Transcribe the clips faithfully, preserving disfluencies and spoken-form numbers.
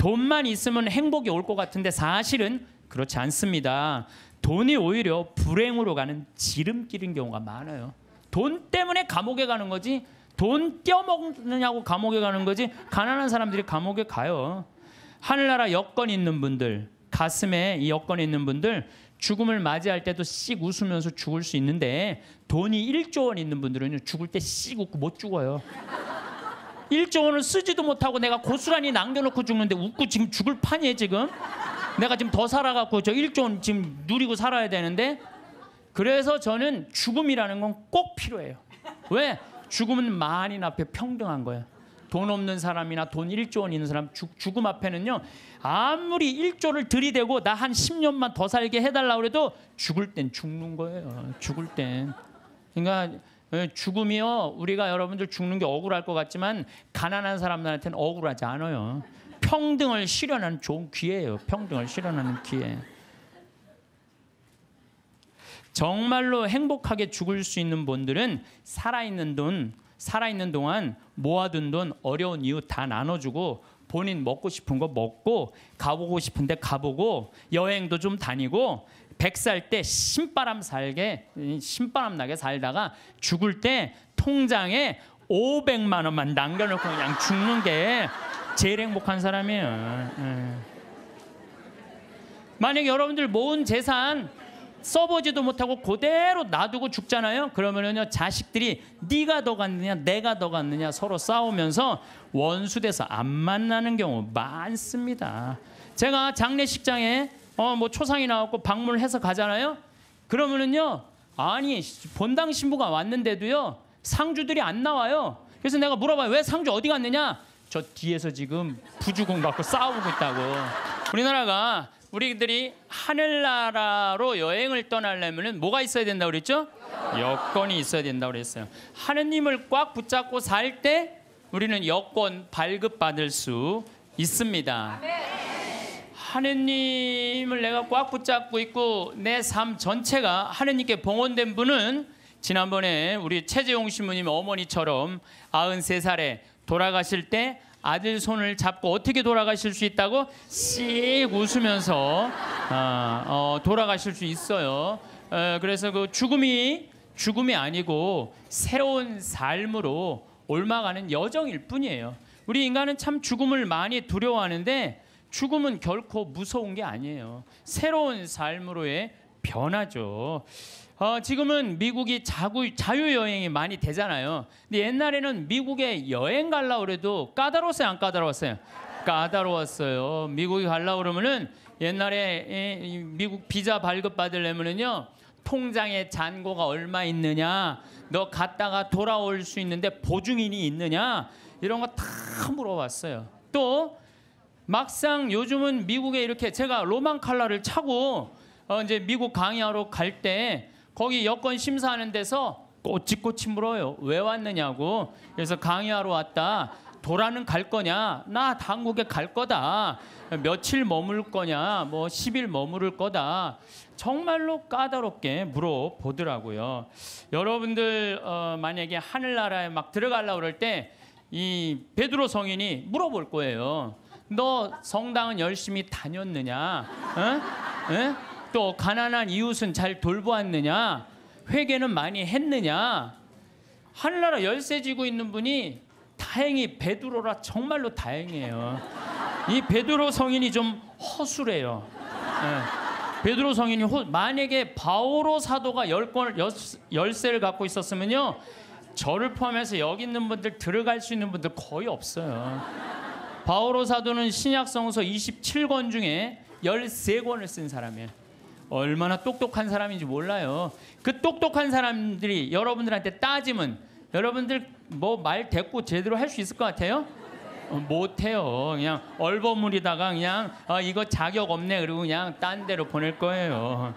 돈만 있으면 행복이 올 것 같은데 사실은 그렇지 않습니다. 돈이 오히려 불행으로 가는 지름길인 경우가 많아요. 돈 때문에 감옥에 가는 거지, 돈 떼어먹느냐고 감옥에 가는 거지, 가난한 사람들이 감옥에 가요. 하늘나라 여건 있는 분들, 가슴에 이 여건 있는 분들 죽음을 맞이할 때도 씩 웃으면서 죽을 수 있는데, 돈이 일조 원 있는 분들은 죽을 때 씩 웃고 못 죽어요. 일조 원을 쓰지도 못하고 내가 고스란히 남겨놓고 죽는데 웃고 지금 죽을 판이에요. 지금 내가 지금 더 살아갖고 저 일조 원 지금 누리고 살아야 되는데. 그래서 저는 죽음이라는 건 꼭 필요해요. 왜? 죽음은 만인 앞에 평등한 거예요. 돈 없는 사람이나 돈 일조 원 있는 사람, 죽, 죽음 앞에는요, 아무리 일조를 들이대고 나 한 십 년만 더 살게 해달라고 해도 죽을 땐 죽는 거예요. 죽을 땐. 그러니까 죽음이요, 우리가 여러분들 죽는 게 억울할 것 같지만 가난한 사람들한테는 억울하지 않아요. 평등을 실현하는 좋은 기회예요. 평등을 실현하는 기회. 정말로 행복하게 죽을 수 있는 분들은 살아있는 돈, 살아있는 동안 모아둔 돈 어려운 이유 다 나눠주고, 본인 먹고 싶은 거 먹고, 가보고 싶은데 가보고, 여행도 좀 다니고, 백 살 때 신바람 살게, 신바람 나게 살다가 죽을 때 통장에 오백만 원만 남겨놓고 그냥 죽는 게 제일 행복한 사람이에요. 만약에 여러분들 모은 재산 써보지도 못하고 그대로 놔두고 죽잖아요. 그러면은요, 자식들이 네가 더 갔느냐 내가 더 갔느냐 서로 싸우면서 원수돼서 안 만나는 경우 많습니다. 제가 장례식장에 어 뭐 초상이 나왔고 방문해서 가잖아요. 그러면은요, 아니 본당 신부가 왔는데도요 상주들이 안 나와요. 그래서 내가 물어봐요. 왜 상주 어디 갔느냐? 저 뒤에서 지금 부주공 갖고 싸우고 있다고. 우리나라가, 우리들이 하늘나라로 여행을 떠나려면 뭐가 있어야 된다고 그랬죠? 여건이 있어야 된다고 그랬어요. 하느님을 꽉 붙잡고 살 때 우리는 여건 발급받을 수 있습니다. 하느님을 내가 꽉 붙잡고 있고 내 삶 전체가 하느님께 봉헌된 분은, 지난번에 우리 최재용 신부님 어머니처럼 아흔세 살에 돌아가실 때 아들 손을 잡고 어떻게 돌아가실 수 있다고 씩 웃으면서 어, 어, 돌아가실 수 있어요. 어, 그래서 그 죽음이 죽음이 아니고 새로운 삶으로 옮아가는 여정일 뿐이에요. 우리 인간은 참 죽음을 많이 두려워하는데 죽음은 결코 무서운 게 아니에요. 새로운 삶으로의 변화죠. 어, 지금은 미국이 자구, 자유여행이 많이 되잖아요. 근데 옛날에는 미국에 여행 가려고 그래도 까다로웠어요, 안 까다로웠어요? 까다로웠어요. 미국에 가려고 그러면은 옛날에 이, 미국 비자 발급 받으려면은요, 통장에 잔고가 얼마 있느냐, 너 갔다가 돌아올 수 있는데 보증인이 있느냐, 이런 거 다 물어봤어요. 또 막상 요즘은 미국에 이렇게 제가 로망 칼라를 차고 어, 이제 미국 강의하러 갈 때 거기 여권 심사하는 데서 꼬치꼬치 물어요. 왜 왔느냐고. 그래서 강의하러 왔다. 도라는 갈 거냐? 나 한국에 갈 거다. 며칠 머물 거냐? 뭐 십 일 머무를 거다. 정말로 까다롭게 물어보더라고요. 여러분들 어, 만약에 하늘나라에 막 들어가려고 그럴 때 이 베드로 성인이 물어볼 거예요. 너 성당은 열심히 다녔느냐? 어? 에? 또 가난한 이웃은 잘 돌보았느냐? 회개는 많이 했느냐? 하늘나라 열쇠 쥐고 있는 분이 다행히 베드로라 정말로 다행이에요. 이 베드로 성인이 좀 허술해요. 예. 베드로 성인이 허, 만약에 바오로 사도가 열 권, 열쇠를 갖고 있었으면요, 저를 포함해서 여기 있는 분들 들어갈 수 있는 분들 거의 없어요. 바오로 사도는 신약성서 이십칠 권 중에 열세 권을 쓴 사람이에요. 얼마나 똑똑한 사람인지 몰라요. 그 똑똑한 사람들이 여러분들한테 따지면 여러분들 뭐 말 대꾸 제대로 할 수 있을 것 같아요? 어, 못해요. 그냥 얼버무리다가 그냥 아, 이거 자격 없네 그리고 그냥 딴 데로 보낼 거예요.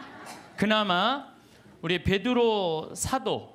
그나마 우리 베드로 사도,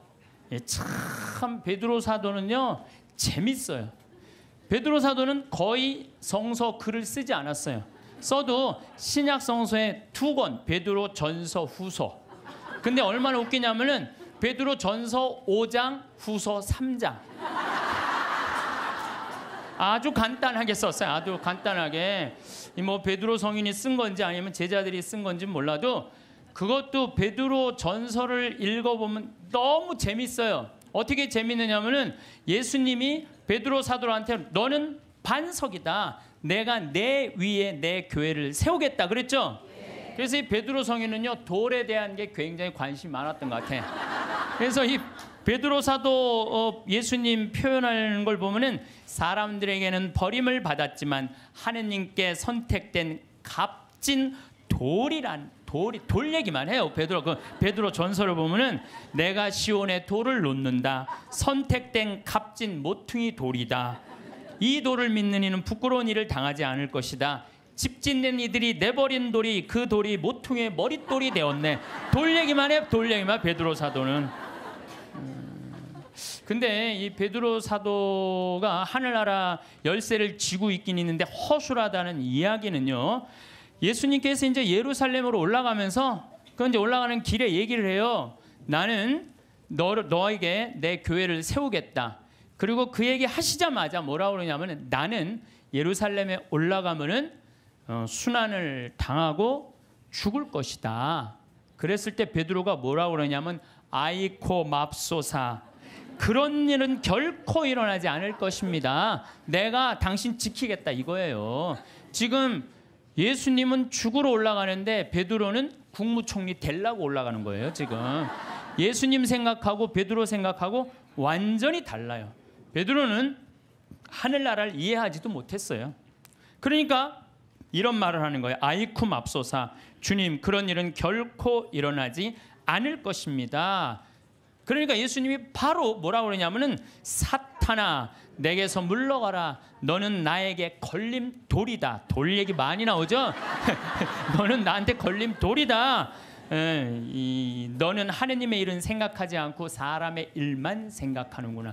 참 베드로 사도는요 재밌어요. 베드로 사도는 거의 성서 글을 쓰지 않았어요. 써도 신약 성서에 두 권, 베드로 전서, 후서. 근데 얼마나 웃기냐면은 베드로 전서 오 장, 후서 삼 장. 아주 간단하게 썼어요. 아주 간단하게. 이 뭐 베드로 성인이 쓴 건지 아니면 제자들이 쓴 건지 몰라도 그것도 베드로 전서를 읽어보면 너무 재밌어요. 어떻게 재밌느냐면은 예수님이 베드로 사도한테 너는 반석이다. 내가 내 위에 내 교회를 세우겠다 그랬죠. 그래서 이 베드로 성인은요 돌에 대한 게 굉장히 관심이 많았던 것 같아. 그래서 이 베드로 사도 어, 예수님 표현하는 걸 보면은 사람들에게는 버림을 받았지만 하느님께 선택된 값진 돌이란 돌이 돌 얘기만 해요. 베드로 그 베드로 전서를 보면은 내가 시온에 돌을 놓는다. 선택된 값진 모퉁이 돌이다. 이 돌을 믿는 이는 부끄러운 일을 당하지 않을 것이다. 집 짓는 이들이 내버린 돌이 그 돌이 모퉁이의 머릿돌이 되었네. 돌 얘기만 해. 돌 얘기만 베드로 사도는. 근데 이 베드로 사도가 하늘나라 열쇠를 쥐고 있긴 있는데 허술하다는 이야기는요. 예수님께서 이제 예루살렘으로 올라가면서 그 이제 올라가는 길에 얘기를 해요. 나는 너 너에게 내 교회를 세우겠다. 그리고 그 얘기 하시자마자 뭐라고 그러냐면은 나는 예루살렘에 올라가면은 어, 순환을 당하고 죽을 것이다. 그랬을 때 베드로가 뭐라고 그러냐면 아이코 맙소사. 그런 일은 결코 일어나지 않을 것입니다. 내가 당신 지키겠다 이거예요. 지금 예수님은 죽으러 올라가는데 베드로는 국무총리 되려고 올라가는 거예요. 지금 예수님 생각하고 베드로 생각하고 완전히 달라요. 베드로는 하늘나라를 이해하지도 못했어요. 그러니까 이런 말을 하는 거예요. 아이쿠 맙소사. 주님 그런 일은 결코 일어나지 않을 것입니다. 그러니까 예수님이 바로 뭐라고 그러냐면은 사탄아 내게서 물러가라. 너는 나에게 걸림돌이다. 돌 얘기 많이 나오죠. 너는 나한테 걸림돌이다. 에, 이, 너는 하느님의 일은 생각하지 않고 사람의 일만 생각하는구나.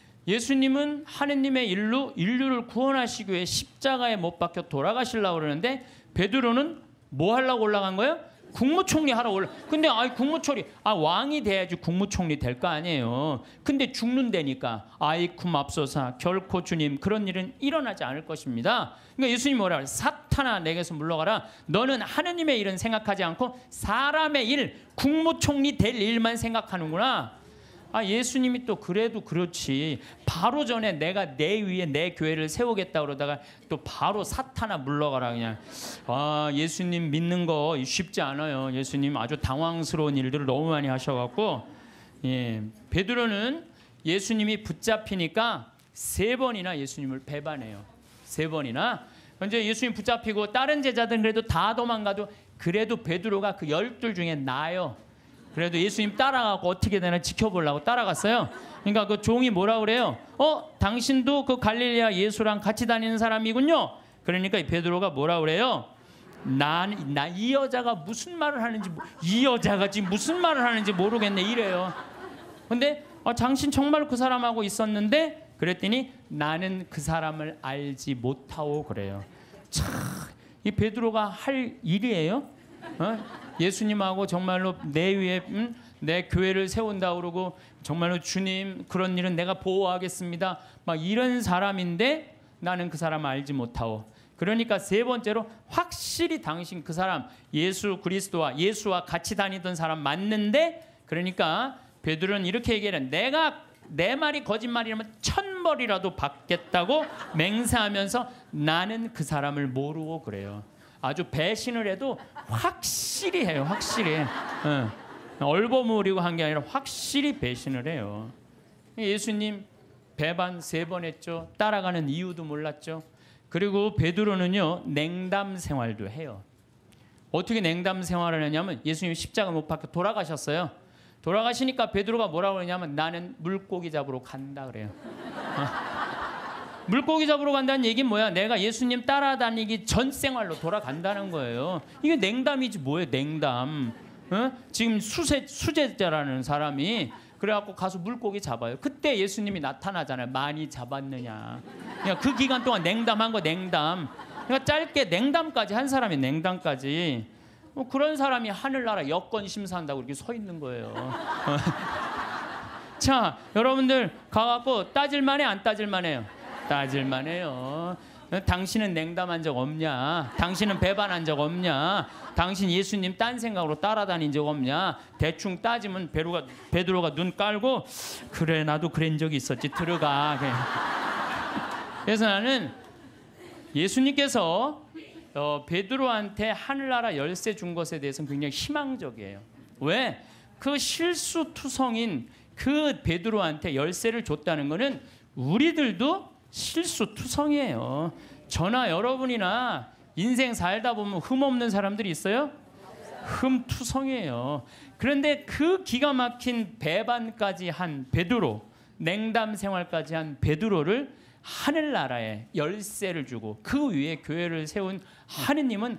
예수님은 하느님의 일로 인류를 구원하시기 위해 십자가에 못 박혀 돌아가시려고 그러는데 베드로는 뭐 하려고 올라간 거예요? 국무총리 하러 올라. 근데 아 국무총리 아 왕이 돼야지 국무총리 될 거 아니에요. 근데 죽는다니까. 아이쿠 맙소사. 결코 주님 그런 일은 일어나지 않을 것입니다. 그러니까 예수님이 뭐라 그래요? 사탄아 내게서 물러가라. 너는 하느님의 일은 생각하지 않고 사람의 일, 국무총리 될 일만 생각하는구나. 아 예수님이 또 그래도 그렇지. 바로 전에 내가 내 위에 내 교회를 세우겠다 그러다가 또 바로 사탄아 물러가라 그냥. 아 예수님 믿는 거 쉽지 않아요. 예수님 아주 당황스러운 일들을 너무 많이 하셔갖고 예 베드로는 예수님이 붙잡히니까 세 번이나 예수님을 배반해요. 세 번이나. 이제 예수님 붙잡히고 다른 제자들은 그래도 다 도망가도 그래도 베드로가 그 열둘 중에 나아요. 그래도 예수님 따라가고 어떻게 되나 지켜보려고 따라갔어요. 그러니까 그 종이 뭐라 그래요? 어, 당신도 그 갈릴리아 예수랑 같이 다니는 사람이군요. 그러니까 이 베드로가 뭐라 그래요? 난, 나 이 여자가 무슨 말을 하는지 이 여자가 지금 무슨 말을 하는지 모르겠네 이래요. 근데 어, 당신 정말 그 사람하고 있었는데 그랬더니 나는 그 사람을 알지 못하오 그래요. 참, 이 베드로가 할 일이에요? 어? 예수님하고 정말로 내 위에 음? 내 교회를 세운다 그러고 정말로 주님 그런 일은 내가 보호하겠습니다. 막 이런 사람인데 나는 그 사람을 알지 못하오. 그러니까 세 번째로 확실히 당신 그 사람 예수 그리스도와 예수와 같이 다니던 사람 맞는데 그러니까 베드로는 이렇게 얘기해요. 내가 내 말이 거짓말이라면 천벌이라도 받겠다고 맹세하면서 나는 그 사람을 모르고 그래요. 아주 배신을 해도 확실히 해요. 확실히. 어. 얼버무리고 한 게 아니라 확실히 배신을 해요. 예수님 배반 세 번 했죠. 따라가는 이유도 몰랐죠. 그리고 베드로는요. 냉담 생활도 해요. 어떻게 냉담 생활을 하냐면 예수님 십자가 못 박혀 돌아가셨어요. 돌아가시니까 베드로가 뭐라고 그러냐면 나는 물고기 잡으러 간다 그래요. 어. 물고기 잡으러 간다는 얘기는 뭐야? 내가 예수님 따라다니기 전 생활로 돌아간다는 거예요. 이게 냉담이지 뭐예요? 냉담. 어? 지금 수세, 수제자라는 사람이 그래갖고 가서 물고기 잡아요. 그때 예수님이 나타나잖아요. 많이 잡았느냐. 그러니까 그 기간 동안 냉담한 거 냉담. 그러니까 짧게 냉담까지 한 사람이 냉담까지. 뭐 그런 사람이 하늘나라 여권 심사한다고 이렇게 서 있는 거예요. 자, 여러분들 가갖고 따질만해 안 따질만해요? 따질만해요. 당신은 냉담한 적 없냐? 당신은 배반한 적 없냐? 당신 예수님 딴 생각으로 따라다닌 적 없냐? 대충 따지면 베드로가, 베드로가 눈 깔고 그래 나도 그런 적이 있었지 들어가. 그래서 나는 예수님께서 어, 베드로한테 하늘나라 열쇠 준 것에 대해서는 굉장히 희망적이에요. 왜? 그 실수투성인 그 베드로한테 열쇠를 줬다는 것은 우리들도 실수투성이에요. 저나 여러분이나 인생 살다 보면 흠 없는 사람들이 있어요? 흠투성이에요. 그런데 그 기가 막힌 배반까지 한 베드로, 냉담 생활까지 한 베드로를 하늘나라에 열쇠를 주고 그 위에 교회를 세운 하느님은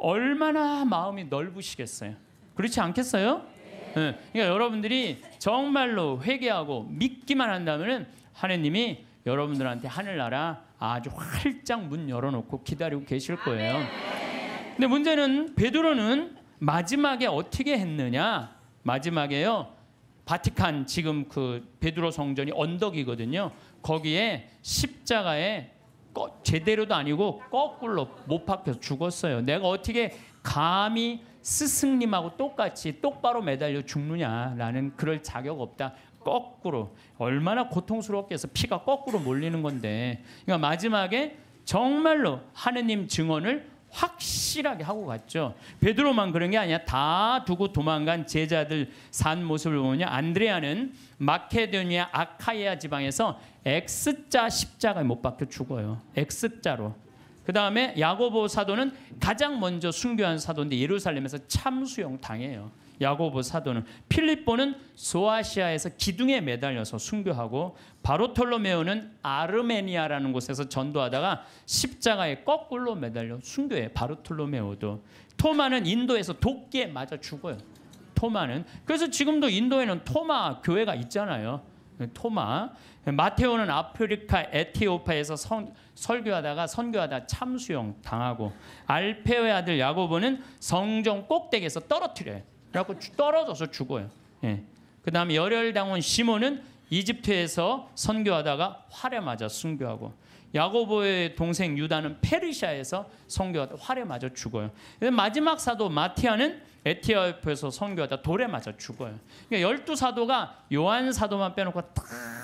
얼마나 마음이 넓으시겠어요? 그렇지 않겠어요? 네. 그러니까 여러분들이 정말로 회개하고 믿기만 한다면 하느님이 여러분들한테 하늘나라 아주 활짝 문 열어놓고 기다리고 계실 거예요. 근데 문제는 베드로는 마지막에 어떻게 했느냐? 마지막에요. 바티칸 지금 그 베드로 성전이 언덕이거든요. 거기에 십자가에 꺼, 제대로도 아니고 거꾸로 못 박혀서 죽었어요. 내가 어떻게 감히 스승님하고 똑같이 똑바로 매달려 죽느냐라는 그럴 자격 없다. 거꾸로 얼마나 고통스럽게 해서 피가 거꾸로 몰리는 건데, 그러니까 마지막에 정말로 하느님 증언을 확실하게 하고 갔죠. 베드로만 그런 게 아니야. 다 두고 도망간 제자들 산 모습을 보면 안드레아는 마케도니아 아카이아 지방에서 X자 십자가에 못 박혀 죽어요. X자로. 그 다음에 야고보 사도는 가장 먼저 순교한 사도인데 예루살렘에서 참수형 당해요. 야고보 사도는. 필립보는 소아시아에서 기둥에 매달려서 순교하고, 바르톨로메오는 아르메니아라는 곳에서 전도하다가 십자가에 거꾸로 매달려 순교해. 바르톨로메오도. 토마는 인도에서 도끼에 맞아 죽어요. 토마는. 그래서 지금도 인도에는 토마 교회가 있잖아요. 토마. 마테오는 아프리카 에티오피아에서 선, 설교하다가 선교하다 참수형 당하고, 알페오의 아들 야고보는 성전 꼭대기에서 떨어뜨려요. 그래갖고 떨어져서 죽어요. 예. 그 다음에 열혈당원 시몬은 이집트에서 선교하다가 활에 맞아 순교하고, 야고보의 동생 유다는 페르시아에서 선교하다 활에 맞아 죽어요. 마지막 사도 마티아는 에티오피아에서 선교하다 돌에 맞아 죽어요. 그러니까 열두 사도가 요한 사도만 빼놓고 다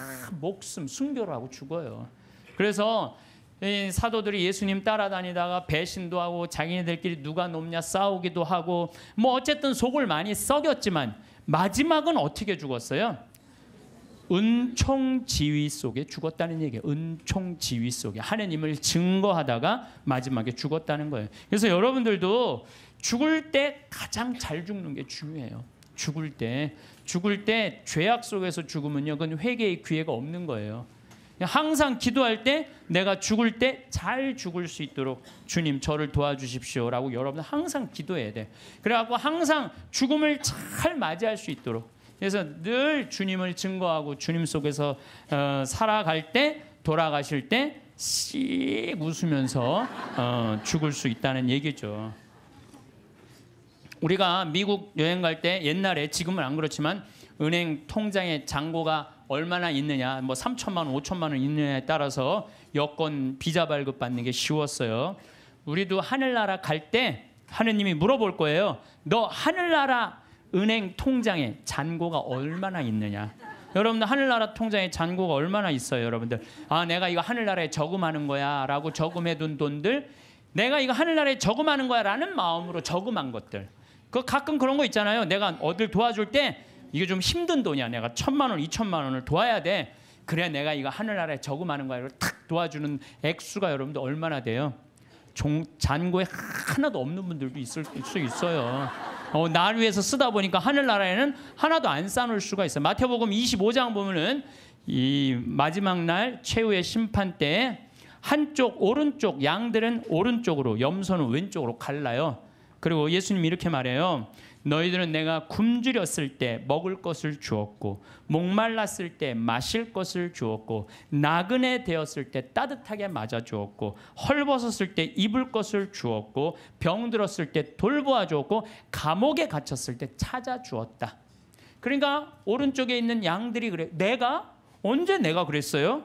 목숨 순교를 하고 죽어요. 그래서 이 사도들이 예수님 따라다니다가 배신도 하고 자기네들끼리 누가 높냐 싸우기도 하고 뭐 어쨌든 속을 많이 썩였지만 마지막은 어떻게 죽었어요? 은총지휘 속에 죽었다는 얘기예요. 은총지휘 속에 하느님을 증거하다가 마지막에 죽었다는 거예요. 그래서 여러분들도 죽을 때 가장 잘 죽는 게 중요해요. 죽을 때 죽을 때 죄악 속에서 죽으면요, 그건 회개의 기회가 없는 거예요. 항상 기도할 때 내가 죽을 때 잘 죽을 수 있도록 주님 저를 도와주십시오라고 여러분 항상 기도해야 돼. 그래갖고 항상 죽음을 잘 맞이할 수 있도록, 그래서 늘 주님을 증거하고 주님 속에서 어, 살아갈 때, 돌아가실 때 씩 웃으면서 어, 죽을 수 있다는 얘기죠. 우리가 미국 여행 갈 때 옛날에, 지금은 안 그렇지만 은행 통장에 잔고가 얼마나 있느냐, 뭐 삼천만 원, 오천만 원 있느냐에 따라서 여권 비자 발급 받는 게 쉬웠어요. 우리도 하늘나라 갈 때 하느님이 물어볼 거예요. 너 하늘나라 은행 통장에 잔고가 얼마나 있느냐. 여러분들 하늘나라 통장에 잔고가 얼마나 있어요? 여러분들, 아 내가 이거 하늘나라에 저금하는 거야 라고 저금해둔 돈들, 내가 이거 하늘나라에 저금하는 거야 라는 마음으로 저금한 것들, 그 가끔 그런 거 있잖아요. 내가 어딜 도와줄 때 이게 좀 힘든 돈이야. 내가 천만 원, 이천만 원을 도와야 돼. 그래 내가 이거 하늘나라에 저금하는 거야. 탁 도와주는 액수가 여러분들 얼마나 돼요? 종, 잔고에 하나도 없는 분들도 있을 수 있어요. 어, 날 위해서 쓰다 보니까 하늘나라에는 하나도 안 쌓아놓을 수가 있어요. 마태복음 이십오 장 보면은 이 마지막 날 최후의 심판 때 한쪽 오른쪽 양들은 오른쪽으로, 염소는 왼쪽으로 갈라요. 그리고 예수님이 이렇게 말해요. 너희들은 내가 굶주렸을 때 먹을 것을 주었고, 목말랐을 때 마실 것을 주었고, 나그네 되었을 때 따뜻하게 맞아 주었고, 헐벗었을 때 입을 것을 주었고, 병들었을 때 돌보아 주었고, 감옥에 갇혔을 때 찾아 주었다. 그러니까 오른쪽에 있는 양들이 그래. 내가? 언제 내가 그랬어요?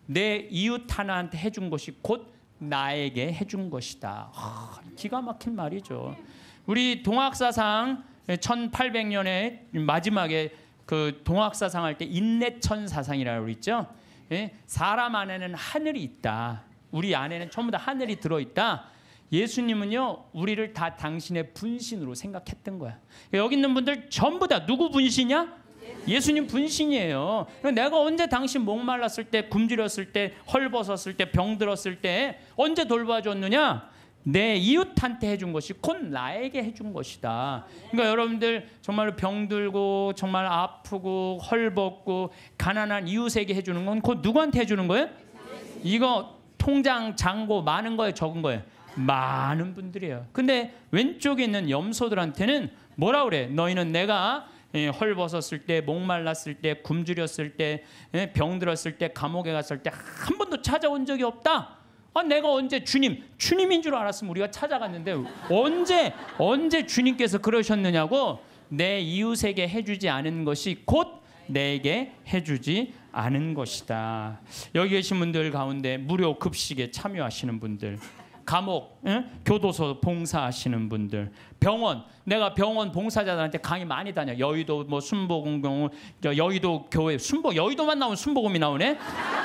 내 이웃 하나한테 해준 것이 곧 나에게 해준 것이다. 아, 기가 막힌 말이죠. 우리 동학사상 천팔백 년에 마지막에 그 동학사상 할 때 인내천사상이라고 있죠. 예? 사람 안에는 하늘이 있다. 우리 안에는 전부 다 하늘이 들어있다. 예수님은요, 우리를 다 당신의 분신으로 생각했던 거야. 여기 있는 분들 전부 다 누구 분신이야? 예수님 분신이에요. 내가 언제 당신 목말랐을 때, 굶주렸을 때, 헐벗었을 때, 병들었을 때 언제 돌봐줬느냐? 내 이웃한테 해준 것이 곧 나에게 해준 것이다. 그러니까 여러분들 정말 병들고 정말 아프고 헐벗고 가난한 이웃에게 해주는 건 곧 누구한테 해주는 거예요? 이거 통장 잔고 많은 거예요, 적은 거예요? 많은 분들이에요. 근데 왼쪽에 있는 염소들한테는 뭐라 그래? 너희는 내가 헐벗었을 때, 목말랐을 때, 굶주렸을 때, 병들었을 때, 감옥에 갔을 때 한 번도 찾아온 적이 없다. 아, 내가 언제 주님, 주님인 줄 알았으면 우리가 찾아갔는데 언제 언제 주님께서 그러셨느냐고. 내 이웃에게 해주지 않은 것이 곧 내게 해주지 않은 것이다. 여기 계신 분들 가운데 무료 급식에 참여하시는 분들, 감옥, 응? 교도소 봉사하시는 분들, 병원, 내가 병원 봉사자들한테 강의 많이 다녀. 여의도 뭐 순복음병원, 여의도 교회, 순복 여의도만 나오면 순복음이 나오네.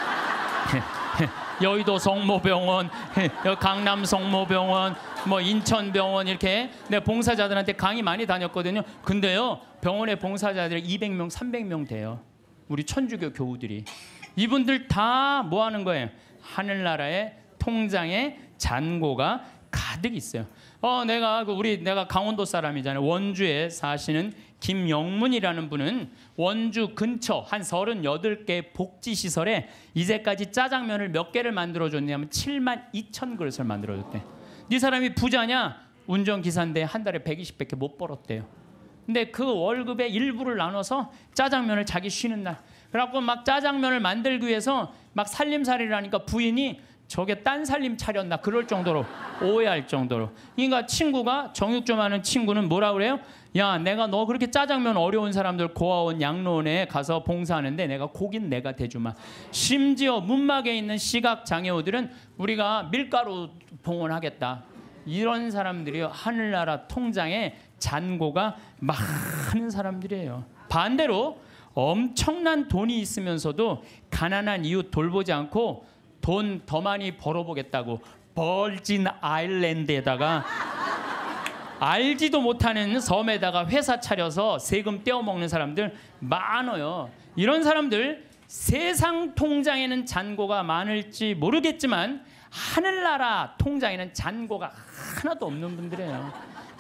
여의도 성모병원, 강남 성모병원, 뭐 인천병원 이렇게 내가 봉사자들한테 강의 많이 다녔거든요. 근데요, 병원에 봉사자들이 이백 명, 삼백 명 돼요. 우리 천주교 교우들이. 이분들 다 뭐 하는 거예요? 하늘나라의 통장에 잔고가 가득 있어요. 어, 내가 우리 내가 강원도 사람이잖아요. 원주에 사시는 김영문이라는 분은 원주 근처 한 서른여덟 개 복지시설에 이제까지 짜장면을 몇 개를 만들어줬냐면 칠만 이천 그릇을 만들어줬대. 이 사람이 부자냐? 운전기사인데 한 달에 백이십밖에 못 벌었대요. 근데 그 월급의 일부를 나눠서 짜장면을 자기 쉬는 날, 그래갖고 막 짜장면을 만들기 위해서 막 살림살이를 하니까 부인이 저게 딴 살림 차렸나 그럴 정도로 오해할 정도로. 그러니까 친구가, 정육 좀 하는 친구는 뭐라 그래요? 야, 내가 너 그렇게 짜장면 어려운 사람들 고아원 양로원에 가서 봉사하는데 내가 고긴 내가 대주마. 심지어 문막에 있는 시각장애우들은 우리가 밀가루 봉헌하겠다. 이런 사람들이 하늘나라 통장에 잔고가 많은 사람들이에요. 반대로 엄청난 돈이 있으면서도 가난한 이웃 돌보지 않고 돈 더 많이 벌어보겠다고 벌진 아일랜드에다가 알지도 못하는 섬에다가 회사 차려서 세금 떼어먹는 사람들 많아요. 이런 사람들 세상 통장에는 잔고가 많을지 모르겠지만 하늘나라 통장에는 잔고가 하나도 없는 분들이에요.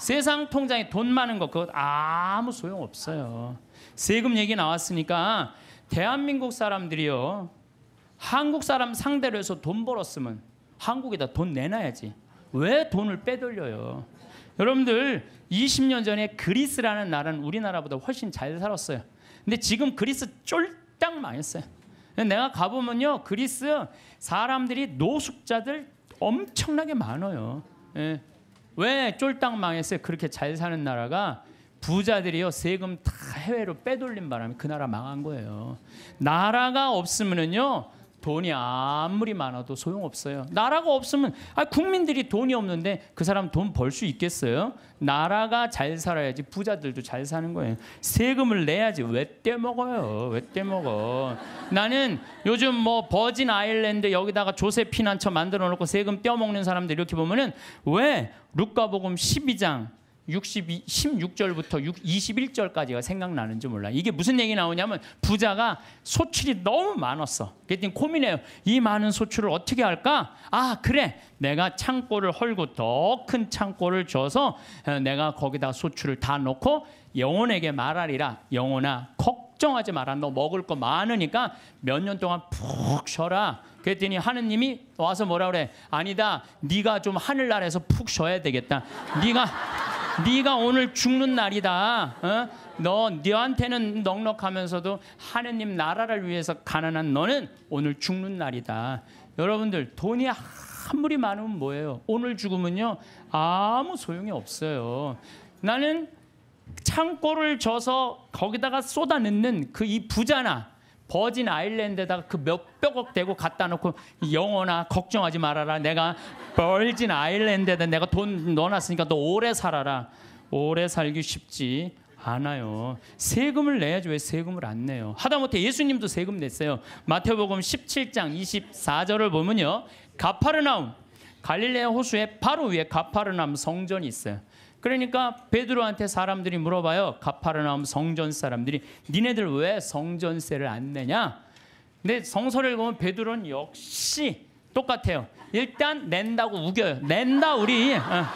세상 통장에 돈 많은 거 그거 아무 소용없어요. 세금 얘기 나왔으니까 대한민국 사람들이요, 한국 사람 상대로 해서 돈 벌었으면 한국에다 돈 내놔야지. 왜 돈을 빼돌려요? 여러분들 이십 년 전에 그리스라는 나라는 우리나라보다 훨씬 잘 살았어요. 근데 지금 그리스 쫄딱 망했어요. 내가 가보면요, 그리스 사람들이 노숙자들 엄청나게 많아요. 예. 왜 쫄딱 망했어요? 그렇게 잘 사는 나라가 부자들이요 세금 다 해외로 빼돌린 바람에 그 나라 망한 거예요. 나라가 없으면은요 돈이 아무리 많아도 소용없어요. 나라가 없으면, 아, 국민들이 돈이 없는데 그 사람 돈 벌 수 있겠어요? 나라가 잘 살아야지 부자들도 잘 사는 거예요. 세금을 내야지. 왜 떼먹어요? 왜 떼먹어? 나는 요즘 뭐 버진 아일랜드 여기다가 조세 피난처 만들어 놓고 세금 떼어먹는 사람들 이렇게 보면은 왜 루카복음 십이 장 육십이, 십육 절부터 이십일 절까지가 생각나는지 몰라. 이게 무슨 얘기 나오냐면 부자가 소출이 너무 많았어. 그랬더니 고민해요. 이 많은 소출을 어떻게 할까? 아, 그래, 내가 창고를 헐고 더 큰 창고를 줘서 내가 거기다 소출을 다 넣고 영혼에게 말하리라. 영혼아, 걱정하지 마라. 너 먹을 거 많으니까 몇 년 동안 푹 쉬어라. 그랬더니 하느님이 와서 뭐라 그래? 아니다, 네가 좀 하늘나라에서 푹 쉬어야 되겠다. 네가 네가 오늘 죽는 날이다. 어? 너 너한테는 넉넉하면서도 하느님 나라를 위해서 가난한 너는 오늘 죽는 날이다. 여러분들 돈이 아무리 많으면 뭐예요? 오늘 죽으면요 아무 소용이 없어요. 나는 창고를 져서 거기다가 쏟아넣는 그 이 부자나 버진 아일랜드에다가 그 몇백억 대고 갖다 놓고 영원아 걱정하지 말아라. 내가 버진 아일랜드에다 내가 돈 넣어놨으니까 너 오래 살아라. 오래 살기 쉽지 않아요. 세금을 내야지 왜 세금을 안 내요? 하다못해 예수님도 세금 냈어요. 마태복음 십칠 장 이십사 절을 보면요. 가파르나움, 갈릴레아 호수의 바로 위에 가파르나움 성전이 있어요. 그러니까 베드로한테 사람들이 물어봐요. 가파르나움 성전 사람들이 니네들 왜 성전세를 안 내냐? 근데 성서를 보면 베드로는 역시 똑같아요. 일단 낸다고 우겨요. 낸다 우리.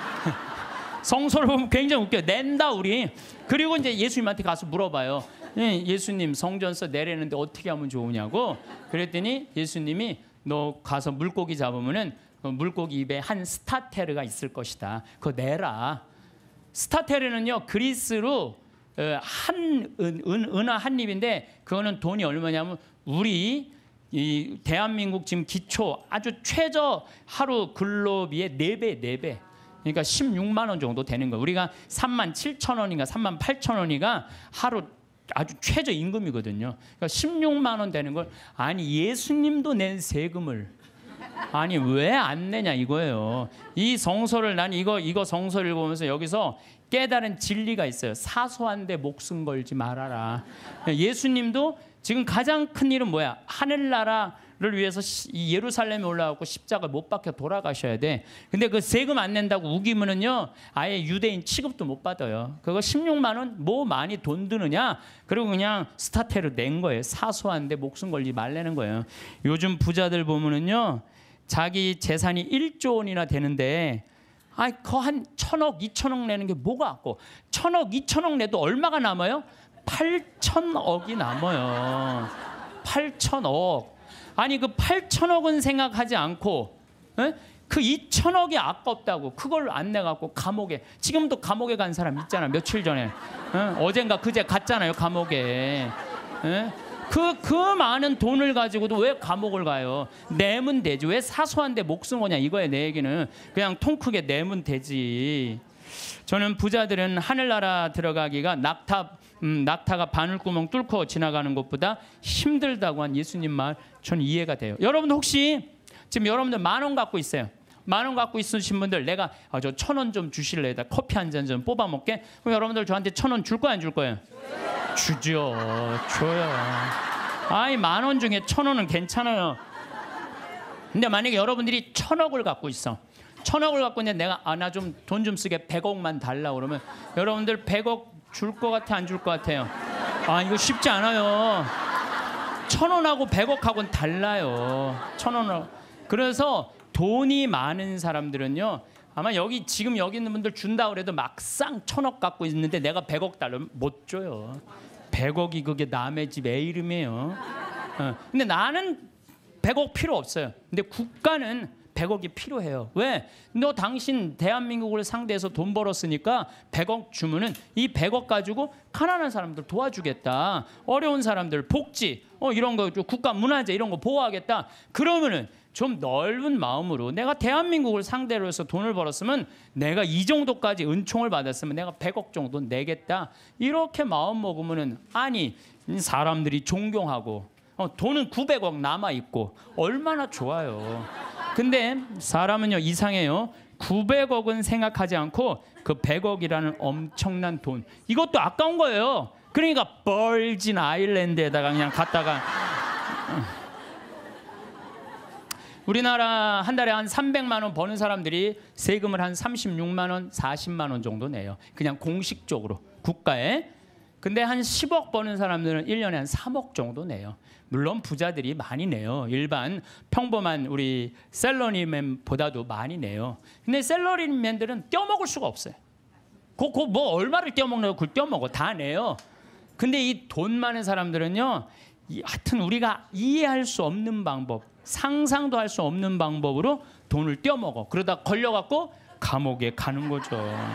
성서를 보면 굉장히 웃겨요. 낸다 우리. 그리고 이제 예수님한테 가서 물어봐요. 예수님 성전세 내려는데 어떻게 하면 좋으냐고. 그랬더니 예수님이 너 가서 물고기 잡으면은 물고기 입에 한 스타테르가 있을 것이다. 그거 내라. 스타테르는요 그리스로 한 은, 은, 은하 한 입인데 그거는 돈이 얼마냐면 우리 이 대한민국 지금 기초 아주 최저 하루 근로비의 네 배, 네 배. 그러니까 십육만 원 정도 되는 거예요. 우리가 삼만 칠천 원인가 삼만 팔천 원이가 하루 아주 최저 임금이거든요. 그러니까 십육만 원 되는 걸 아니 예수님도 낸 세금을 아니 왜 안 내냐 이거예요. 이 성서를 난 이거 이거 성서를 보면서 여기서 깨달은 진리가 있어요. 사소한데 목숨 걸지 말아라. 예수님도 지금 가장 큰 일은 뭐야? 하늘나라를 위해서 이 예루살렘에 올라가고 십자가 못 박혀 돌아가셔야 돼. 근데 그 세금 안 낸다고 우기면은요 아예 유대인 취급도 못 받아요. 그거 십육만 원 뭐 많이 돈 드느냐? 그리고 그냥 스타테르 낸 거예요. 사소한데 목숨 걸지 말라는 거예요. 요즘 부자들 보면은요 자기 재산이 일조 원이나 되는데 아이 그 한 천억, 이천억 내는 게 뭐가 아까워. 천억, 이천억 내도 얼마가 남아요? 팔천억이 남아요. 팔천억. 아니 그 팔천억은 생각하지 않고 에? 그 이천억이 아깝다고 그걸 안 내갖고 감옥에 지금도 감옥에 간 사람 있잖아. 며칠 전에 에? 어젠가 그제 갔잖아요 감옥에. 에? 그, 그 많은 돈을 가지고도 왜 감옥을 가요? 내면 되지. 왜 사소한데 목숨 거냐 이거예요. 내 얘기는. 그냥 통 크게 내면 되지. 저는 부자들은 하늘나라 들어가기가 낙타, 음, 낙타가 바늘구멍 뚫고 지나가는 것보다 힘들다고 한 예수님 말 저는 이해가 돼요. 여러분들 혹시 지금 여러분들 만 원 갖고 있어요. 만 원 갖고 있으신 분들 내가 아, 저 천 원 좀 주실래요? 커피 한 잔 좀 뽑아 먹게. 그럼 여러분들 저한테 천 원 줄 거야 안 줄 거예요? 주죠. 줘요. 아이 만 원 중에 천 원은 괜찮아요. 근데 만약에 여러분들이 천억을 갖고 있어. 천억을 갖고 있는데 내가 아 나 좀 돈 좀 쓰게 백억만 달라 그러면 여러분들 백억 줄 것 같아 안 줄 것 같아요? 아 이거 쉽지 않아요. 천 원하고 백억하고는 달라요. 천 원하고. 그래서 돈이 많은 사람들은요. 아마 여기 지금 여기 있는 분들 준다 그래도 막상 천억 갖고 있는데 내가 백억 달라면 못 줘요. 백억이 그게 남의 집 애 이름이에요. 어. 근데 나는 백억 필요 없어요. 근데 국가는 백억이 필요해요. 왜? 너 당신 대한민국을 상대해서 돈 벌었으니까 백억 주면은 이 백억 가지고 가난한 사람들 도와주겠다. 어려운 사람들 복지 어 이런 거 국가 문화재 이런 거 보호하겠다. 그러면은 좀 넓은 마음으로 내가 대한민국을 상대로 해서 돈을 벌었으면 내가 이 정도까지 은총을 받았으면 내가 백억 정도 내겠다. 이렇게 마음 먹으면은 아니 사람들이 존경하고 어, 돈은 구백억 남아있고 얼마나 좋아요. 근데 사람은요 이상해요. 구백억은 생각하지 않고 그 백억이라는 엄청난 돈 이것도 아까운 거예요. 그러니까 버진 아일랜드에다가 그냥 갖다가 우리나라 한 달에 한 삼백만 원 버는 사람들이 세금을 한 삼십육만 원, 사십만 원 정도 내요. 그냥 공식적으로 국가에. 근데 한 십억 버는 사람들은 일 년에 한 삼억 정도 내요. 물론 부자들이 많이 내요. 일반 평범한 우리 셀러리맨보다도 많이 내요. 근데 셀러리맨들은 떼어먹을 수가 없어요. 그, 그 뭐 얼마를 떼어먹냐고 그걸 떼어먹어. 다 내요. 근데 이 돈 많은 사람들은요. 이, 하여튼 우리가 이해할 수 없는 방법, 상상도 할 수 없는 방법으로 돈을 떼어먹어. 그러다 걸려갖고 감옥에 가는 거죠.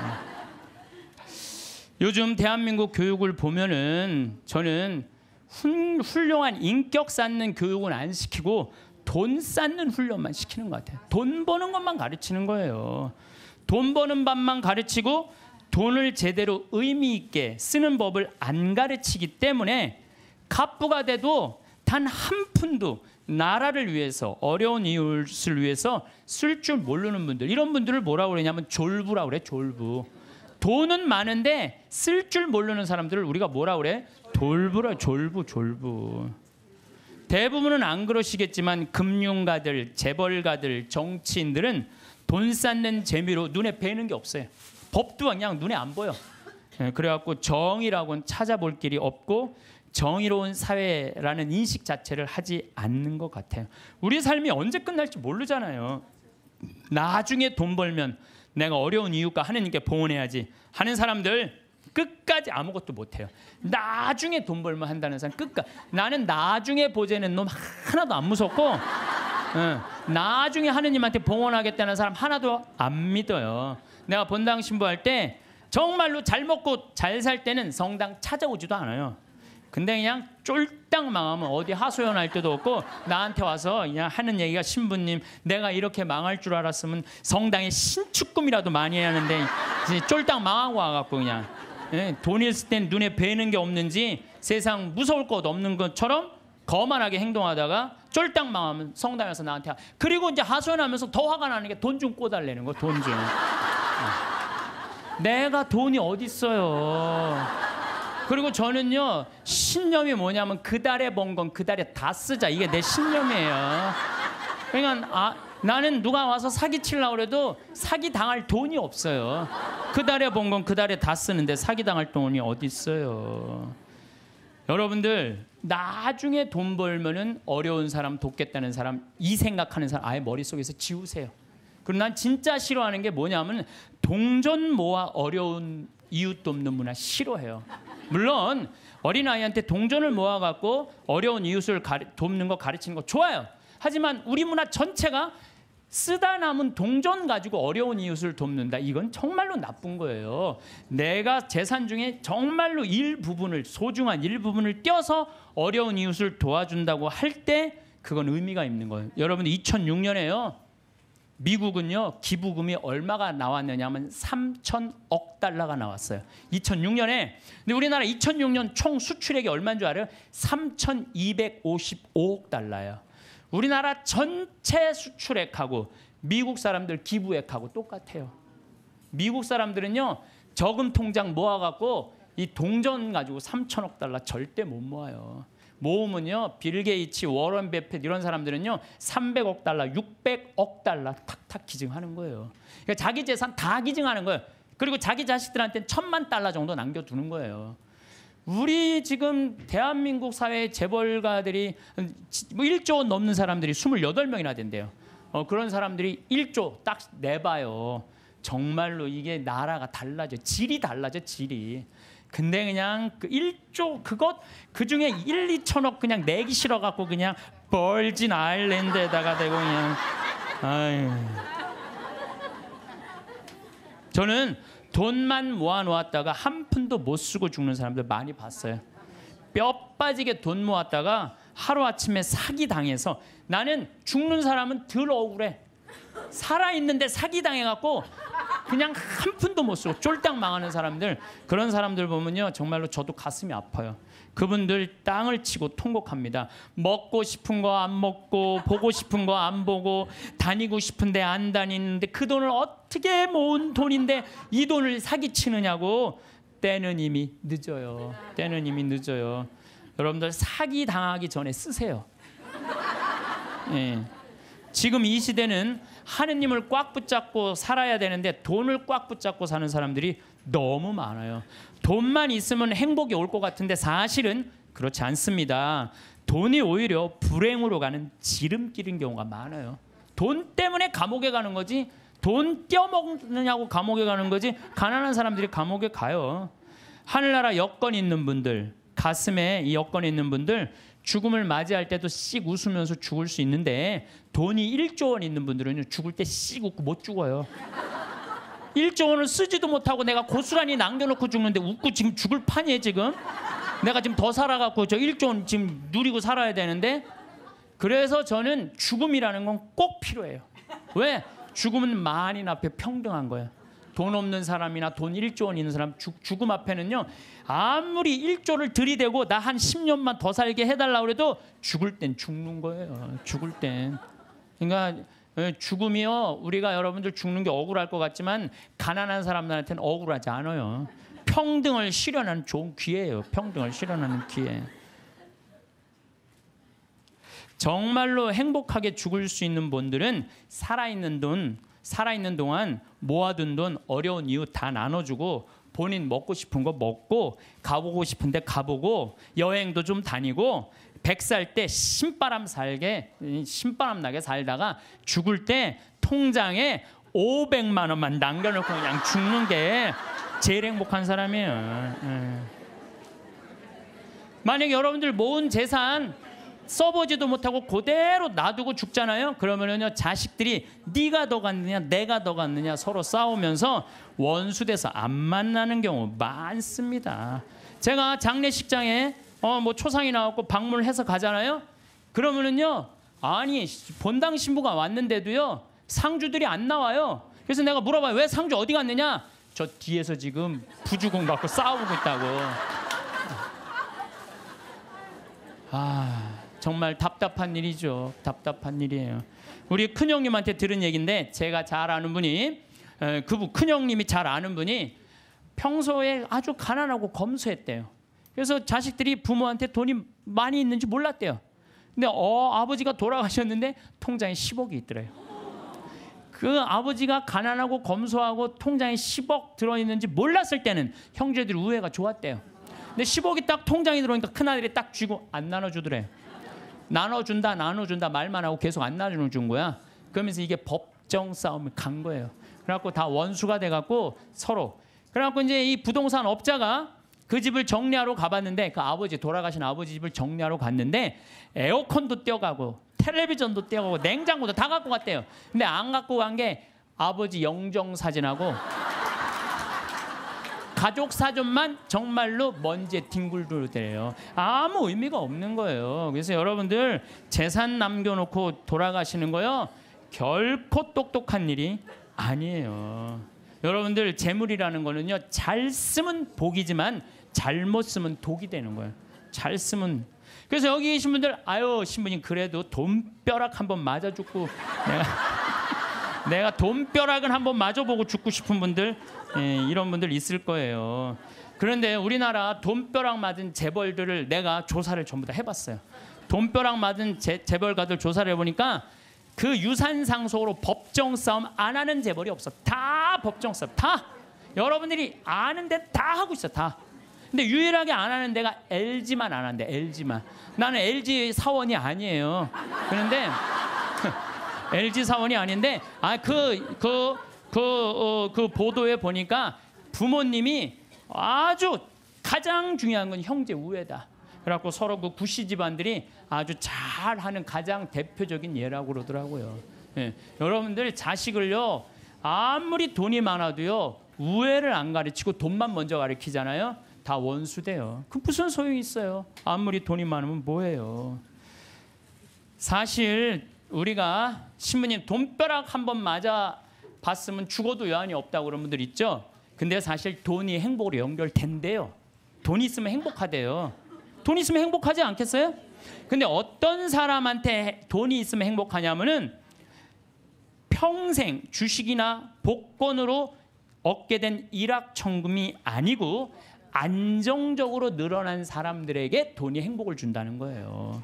요즘 대한민국 교육을 보면은 저는 훌, 훌륭한 인격 쌓는 교육은 안 시키고 돈 쌓는 훈련만 시키는 것 같아요. 돈 버는 것만 가르치는 거예요. 돈 버는 법만 가르치고 돈을 제대로 의미 있게 쓰는 법을 안 가르치기 때문에 갑부가 돼도 단 한 푼도 나라를 위해서 어려운 이웃을 위해서 쓸 줄 모르는 분들, 이런 분들을 뭐라고 그러냐면 졸부라고 그래. 졸부. 돈은 많은데 쓸 줄 모르는 사람들을 우리가 뭐라고 그래? 졸부라. 졸부 졸부. 대부분은 안 그러시겠지만 금융가들, 재벌가들, 정치인들은 돈 쌓는 재미로 눈에 뵈는 게 없어요. 법도 그냥 눈에 안 보여. 그래갖고 정의라고는 찾아볼 길이 없고 정의로운 사회라는 인식 자체를 하지 않는 것 같아요. 우리 삶이 언제 끝날지 모르잖아요. 나중에 돈 벌면 내가 어려운 이웃과 하느님께 봉헌해야지 하는 사람들 끝까지 아무것도 못해요. 나중에 돈 벌면 한다는 사람 끝까지. 나는 나중에 보자는 놈 하나도 안 무섭고 응, 나중에 하느님한테 봉헌하겠다는 사람 하나도 안 믿어요. 내가 본당 신부할 때 정말로 잘 먹고 잘 살 때는 성당 찾아오지도 않아요. 근데 그냥 쫄딱 망하면 어디 하소연할 때도 없고 나한테 와서 그냥 하는 얘기가, 신부님 내가 이렇게 망할 줄 알았으면 성당에 신축금이라도 많이 해야 하는데 쫄딱 망하고 와갖고 그냥 예, 돈 있을 땐 눈에 뵈는 게 없는지 세상 무서울 것 없는 것처럼 거만하게 행동하다가 쫄딱 망하면 성당에서 나한테 하... 그리고 이제 하소연하면서 더 화가 나는 게 돈 좀 꿔달라는 거. 돈 좀. 내가 돈이 어딨어요. 그리고 저는요 신념이 뭐냐면 그 달에 번 건 그 달에 다 쓰자, 이게 내 신념이에요. 그러니까 아, 나는 누가 와서 사기 치려고 그래도 사기 당할 돈이 없어요. 그 달에 번 건 그 달에 다 쓰는데 사기 당할 돈이 어디 있어요. 여러분들 나중에 돈 벌면은 어려운 사람 돕겠다는 사람, 이 생각하는 사람 아예 머릿속에서 지우세요. 그리고 난 진짜 싫어하는 게 뭐냐면 동전 모아 어려운 이웃 돕는 문화 싫어해요. 물론 어린아이한테 동전을 모아갖고 어려운 이웃을 가리, 돕는 거 가르치는 거 좋아요. 하지만 우리 문화 전체가 쓰다 남은 동전 가지고 어려운 이웃을 돕는다. 이건 정말로 나쁜 거예요. 내가 재산 중에 정말로 일부분을, 소중한 일부분을 떼어서 어려운 이웃을 도와준다고 할 때 그건 의미가 있는 거예요. 여러분 이천육 년에요. 미국은요 기부금이 얼마가 나왔느냐면 삼천억 달러가 나왔어요. 이천육 년에. 근데 우리나라 이천육 년 총 수출액이 얼마인 줄 알아요? 삼천이백오십오억 달러예요. 우리나라 전체 수출액하고 미국 사람들 기부액하고 똑같아요. 미국 사람들은요 저금 통장 모아갖고 이 동전 가지고 삼천억 달러 절대 못 모아요. 모으면요 빌 게이츠, 워런 베핏 이런 사람들은요 삼백억 달러, 육백억 달러 탁탁 기증하는 거예요. 그러니까 자기 재산 다 기증하는 거예요. 그리고 자기 자식들한테는 천만 달러 정도 남겨두는 거예요. 우리 지금 대한민국 사회의 재벌가들이 뭐 일조 원 넘는 사람들이 스물여덟 명이나 된대요. 어, 그런 사람들이 일조 딱 내봐요. 정말로 이게 나라가 달라져. 질이 달라져, 질이. 근데 그냥 그 일조 그것 그중에 일, 이천억 그냥 내기 싫어갖고 그냥 벌진 아일랜드에다가 대고 그냥 아유. 저는 돈만 모아놓았다가 한 푼도 못 쓰고 죽는 사람들 많이 봤어요. 뼈 빠지게 돈 모았다가 하루아침에 사기당해서, 나는 죽는 사람은 덜 억울해. 살아있는데 사기당해갖고 그냥 한 푼도 못 쓰고 쫄딱 망하는 사람들, 그런 사람들 보면요 정말로 저도 가슴이 아파요. 그분들 땅을 치고 통곡합니다. 먹고 싶은 거 안 먹고, 보고 싶은 거 안 보고, 다니고 싶은데 안 다니는데 그 돈을 어떻게 모은 돈인데 이 돈을 사기치느냐고. 때는 이미 늦어요. 때는 이미 늦어요. 여러분들 사기 당하기 전에 쓰세요. 예. 지금 이 시대는 하느님을 꽉 붙잡고 살아야 되는데 돈을 꽉 붙잡고 사는 사람들이 너무 많아요. 돈만 있으면 행복이 올 것 같은데 사실은 그렇지 않습니다. 돈이 오히려 불행으로 가는 지름길인 경우가 많아요. 돈 때문에 감옥에 가는 거지, 돈 떼어먹느냐고 감옥에 가는 거지, 가난한 사람들이 감옥에 가요. 하늘나라 여건 있는 분들, 가슴에 이 여건 있는 분들 죽음을 맞이할 때도 씩 웃으면서 죽을 수 있는데, 돈이 일조 원 있는 분들은 죽을 때 씩 웃고 못 죽어요. 일조 원을 쓰지도 못하고 내가 고스란히 남겨놓고 죽는데 웃고 지금 죽을 판이에요. 지금 내가 지금 더 살아갖고 저 일조 원 지금 누리고 살아야 되는데. 그래서 저는 죽음이라는 건 꼭 필요해요. 왜? 죽음은 만인 앞에 평등한 거예요. 돈 없는 사람이나 돈 일조 원 있는 사람 죽, 죽음 앞에는요, 아무리 일조를 들이대고 나 한 십 년만 더 살게 해달라고 해도 죽을 땐 죽는 거예요. 죽을 땐. 그러니까 죽음이요, 우리가 여러분들 죽는 게 억울할 것 같지만 가난한 사람들한테는 억울하지 않아요. 평등을 실현하는 좋은 기회예요. 평등을 실현하는 기회. 정말로 행복하게 죽을 수 있는 분들은 살아있는 돈, 살아있는 동안 모아둔 돈 어려운 이유 다 나눠주고 본인 먹고 싶은 거 먹고 가보고 싶은데 가보고 여행도 좀 다니고 백 살 때 신바람 살게 신바람 나게 살다가 죽을 때 통장에 오백만 원만 남겨놓고 그냥 죽는 게 제일 행복한 사람이에요. 만약에 여러분들 모은 재산 써보지도 못하고 그대로 놔두고 죽잖아요. 그러면은요, 자식들이 네가 더 갔느냐 내가 더 갔느냐 서로 싸우면서 원수돼서 안 만나는 경우 많습니다. 제가 장례식장에 어 뭐 초상이 나왔고 방문을 해서 가잖아요. 그러면은요, 아니 본당 신부가 왔는데도요 상주들이 안 나와요. 그래서 내가 물어봐요. 왜 상주 어디 갔느냐? 저 뒤에서 지금 부주공 갖고 싸우고 있다고. 아, 정말 답답한 일이죠. 답답한 일이에요. 우리 큰형님한테 들은 얘기인데, 제가 잘 아는 분이, 그분 큰형님이 잘 아는 분이 평소에 아주 가난하고 검소했대요. 그래서 자식들이 부모한테 돈이 많이 있는지 몰랐대요. 근데 어, 아버지가 돌아가셨는데 통장에 십억이 있더래요. 그 아버지가 가난하고 검소하고 통장에 십억 들어있는지 몰랐을 때는 형제들이 우애가 좋았대요. 근데 십억이 딱 통장에 들어오니까 큰아들이 딱 쥐고 안 나눠주더래. 나눠준다 나눠준다 말만 하고 계속 안 나눠준 거야. 그러면서 이게 법정 싸움을 간 거예요. 그래갖고 다 원수가 돼갖고 서로. 그래갖고 이제 이 부동산 업자가 그 집을 정리하러 가봤는데, 그 아버지 돌아가신 아버지 집을 정리하러 갔는데 에어컨도 떼어가고 텔레비전도 떼어가고 냉장고도 다 갖고 갔대요. 근데 안 갖고 간 게 아버지 영정사진하고 가족 사전만 정말로 먼지에 뒹굴더래요. 아무 의미가 없는 거예요. 그래서 여러분들 재산 남겨놓고 돌아가시는 거요, 결코 똑똑한 일이 아니에요. 여러분들 재물이라는 거는요, 잘 쓰면 복이지만 잘못 쓰면 독이 되는 거예요. 잘 쓰면. 그래서 여기 계신 분들, 아유 신부님 그래도 돈벼락 한번 맞아 죽고 내가 내가 돈벼락은 한번 맞아보고 죽고 싶은 분들, 예, 이런 분들 있을 거예요. 그런데 우리나라 돈벼락 맞은 재벌들을 내가 조사를 전부 다 해봤어요. 돈벼락 맞은 재, 재벌가들 조사를 해보니까 그 유산 상속으로 법정 싸움 안 하는 재벌이 없어. 다 법정 싸움. 다 여러분들이 아는데 다 하고 있어. 다. 근데 유일하게 안 하는 데가 엘지만 안 한대. 엘지만. 나는 엘지 사원이 아니에요. 그런데 엘지 사원이 아닌데, 아 그 그 그 어, 그 보도에 보니까 부모님이 아주 가장 중요한 건 형제 우애다. 그래갖고 서로 그 구씨 집안들이 아주 잘하는 가장 대표적인 예라고 그러더라고요. 예. 여러분들 자식을요, 아무리 돈이 많아도요 우애를 안 가르치고 돈만 먼저 가르치잖아요. 다 원수돼요. 그 무슨 소용이 있어요? 아무리 돈이 많으면 뭐해요? 사실 우리가 신부님 돈벼락 한번 맞아 봤으면 죽어도 여한이 없다고 그런 분들 있죠. 근데 사실 돈이 행복으로 연결된대요. 돈이 있으면 행복하대요. 돈 있으면 행복하지 않겠어요? 근데 어떤 사람한테 돈이 있으면 행복하냐면은 평생 주식이나 복권으로 얻게 된 일확천금이 아니고 안정적으로 늘어난 사람들에게 돈이 행복을 준다는 거예요.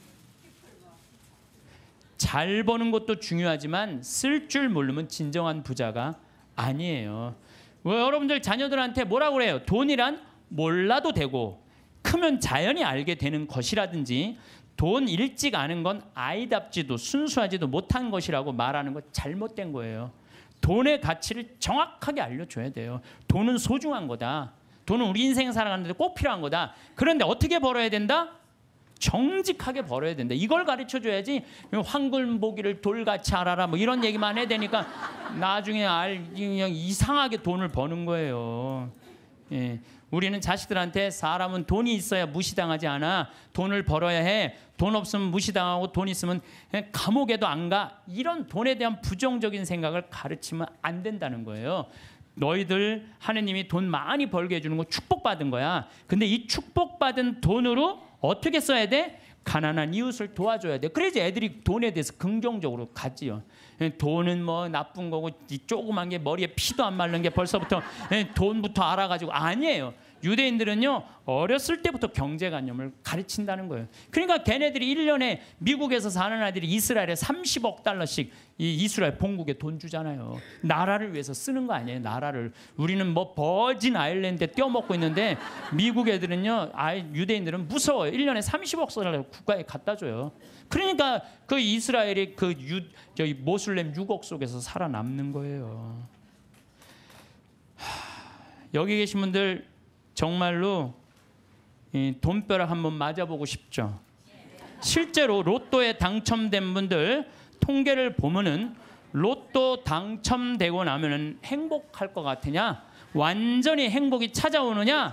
잘 버는 것도 중요하지만 쓸 줄 모르면 진정한 부자가 아니에요. 왜 여러분들 자녀들한테 뭐라고 그래요? 돈이란 몰라도 되고 크면 자연히 알게 되는 것이라든지, 돈 일찍 아는 건 아이답지도 순수하지도 못한 것이라고 말하는 거 잘못된 거예요. 돈의 가치를 정확하게 알려줘야 돼요. 돈은 소중한 거다. 돈은 우리 인생 살아가는데 꼭 필요한 거다. 그런데 어떻게 벌어야 된다? 정직하게 벌어야 된다. 이걸 가르쳐줘야지 황금보기를 돌같이 알아라 뭐 이런 얘기만 해야 되니까 나중에 알 그냥 이상하게 돈을 버는 거예요. 예. 우리는 자식들한테 사람은 돈이 있어야 무시당하지 않아. 돈을 벌어야 해. 돈 없으면 무시당하고 돈 있으면 감옥에도 안 가. 이런 돈에 대한 부정적인 생각을 가르치면 안 된다는 거예요. 너희들 하느님이 돈 많이 벌게 해주는 거 축복받은 거야. 근데 이 축복받은 돈으로 어떻게 써야 돼? 가난한 이웃을 도와줘야 돼. 그래야지 애들이 돈에 대해서 긍정적으로 가지요. 돈은 뭐 나쁜 거고 이 조그만 게 머리에 피도 안 마른 게 벌써부터 돈부터 알아가지고 아니에요. 유대인들은요 어렸을 때부터 경제관념을 가르친다는 거예요. 그러니까 걔네들이 일 년에 미국에서 사는 아이들이 이스라엘에 삼십억 달러씩 이 이스라엘 본국에 돈 주잖아요. 나라를 위해서 쓰는 거 아니에요. 나라를. 우리는 뭐 버진 아일랜드에 떼어먹고 있는데 미국 애들은요 아이 유대인들은 무서워요. 일 년에 삼십억 달러 국가에 갖다 줘요. 그러니까 그 이스라엘이 그 유, 저희 모슬렘 유곡 속에서 살아남는 거예요. 하, 여기 계신 분들 정말로 이 돈벼락 한번 맞아보고 싶죠. 실제로 로또에 당첨된 분들 통계를 보면은 로또 당첨되고 나면은 행복할 것 같으냐? 완전히 행복이 찾아오느냐?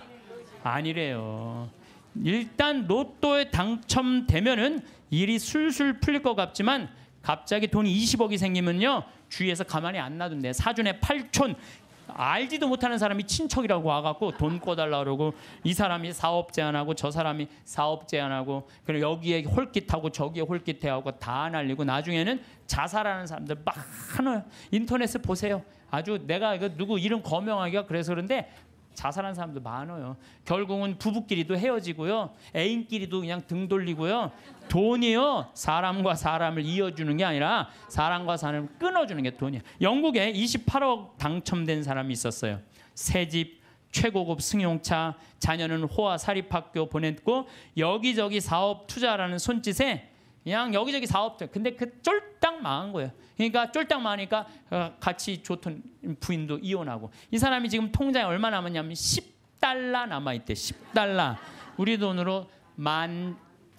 아니래요. 일단 로또에 당첨되면은 일이 술술 풀릴 것 같지만 갑자기 돈이 이십억이 생기면요 주위에서 가만히 안 놔둔대. 사촌에 팔촌 알지도 못하는 사람이 친척이라고 와갖고 돈 꿔달라 그러고 이 사람이 사업 제안하고 저 사람이 사업 제안하고 그리고 여기에 홀깃하고 저기에 홀깃해하고 다 날리고 나중에는 자살하는 사람들 많아요. 인터넷에 보세요. 아주 내가 이거 누구 이름 거명하기가 그래서 그런데 자살한 사람도 많아요. 결국은 부부끼리도 헤어지고요. 애인끼리도 그냥 등 돌리고요. 돈이요. 사람과 사람을 이어주는 게 아니라 사람과 사람을 끊어주는 게 돈이에요. 영국에 이십팔억 당첨된 사람이 있었어요. 새집, 최고급 승용차, 자녀는 호화 사립학교 보냈고 여기저기 사업 투자라는 손짓에 그냥 여기저기 사업들. 근데 그 쫄딱 망한 거예요. 그러니까 쫄딱 망하니까 같이 좋던 부인도 이혼하고. 이 사람이 지금 통장에 얼마 남았냐면 십 달러 남아있대. 십 달러. 우리 돈으로 만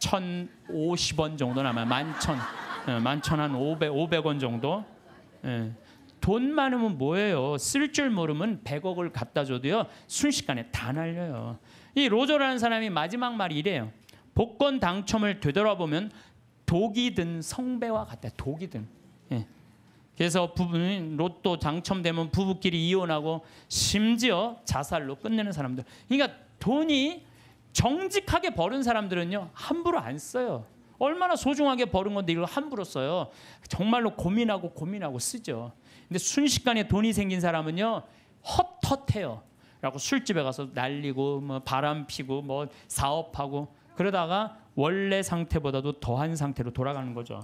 천오십 원 정도 남아요. 만천. 만천 한 오백, 오백 원 정도. 예. 돈 많으면 뭐예요? 쓸 줄 모르면 백억을 갖다 줘도요. 순식간에 다 날려요. 이 로저라는 사람이 마지막 말이 이래요. 복권 당첨을 되돌아보면 독이 든 성배와 같다. 독이 든. 예. 그래서 부부는 로또 당첨되면 부부끼리 이혼하고 심지어 자살로 끝내는 사람들. 그러니까 돈이 정직하게 버는 사람들은요 함부로 안 써요. 얼마나 소중하게 버는 건데 이걸 함부로 써요. 정말로 고민하고 고민하고 쓰죠. 근데 순식간에 돈이 생긴 사람은요 헛헛해요. 그래갖고 술집에 가서 날리고 뭐 바람 피고 뭐 사업하고 그러다가 원래 상태보다도 더한 상태로 돌아가는 거죠.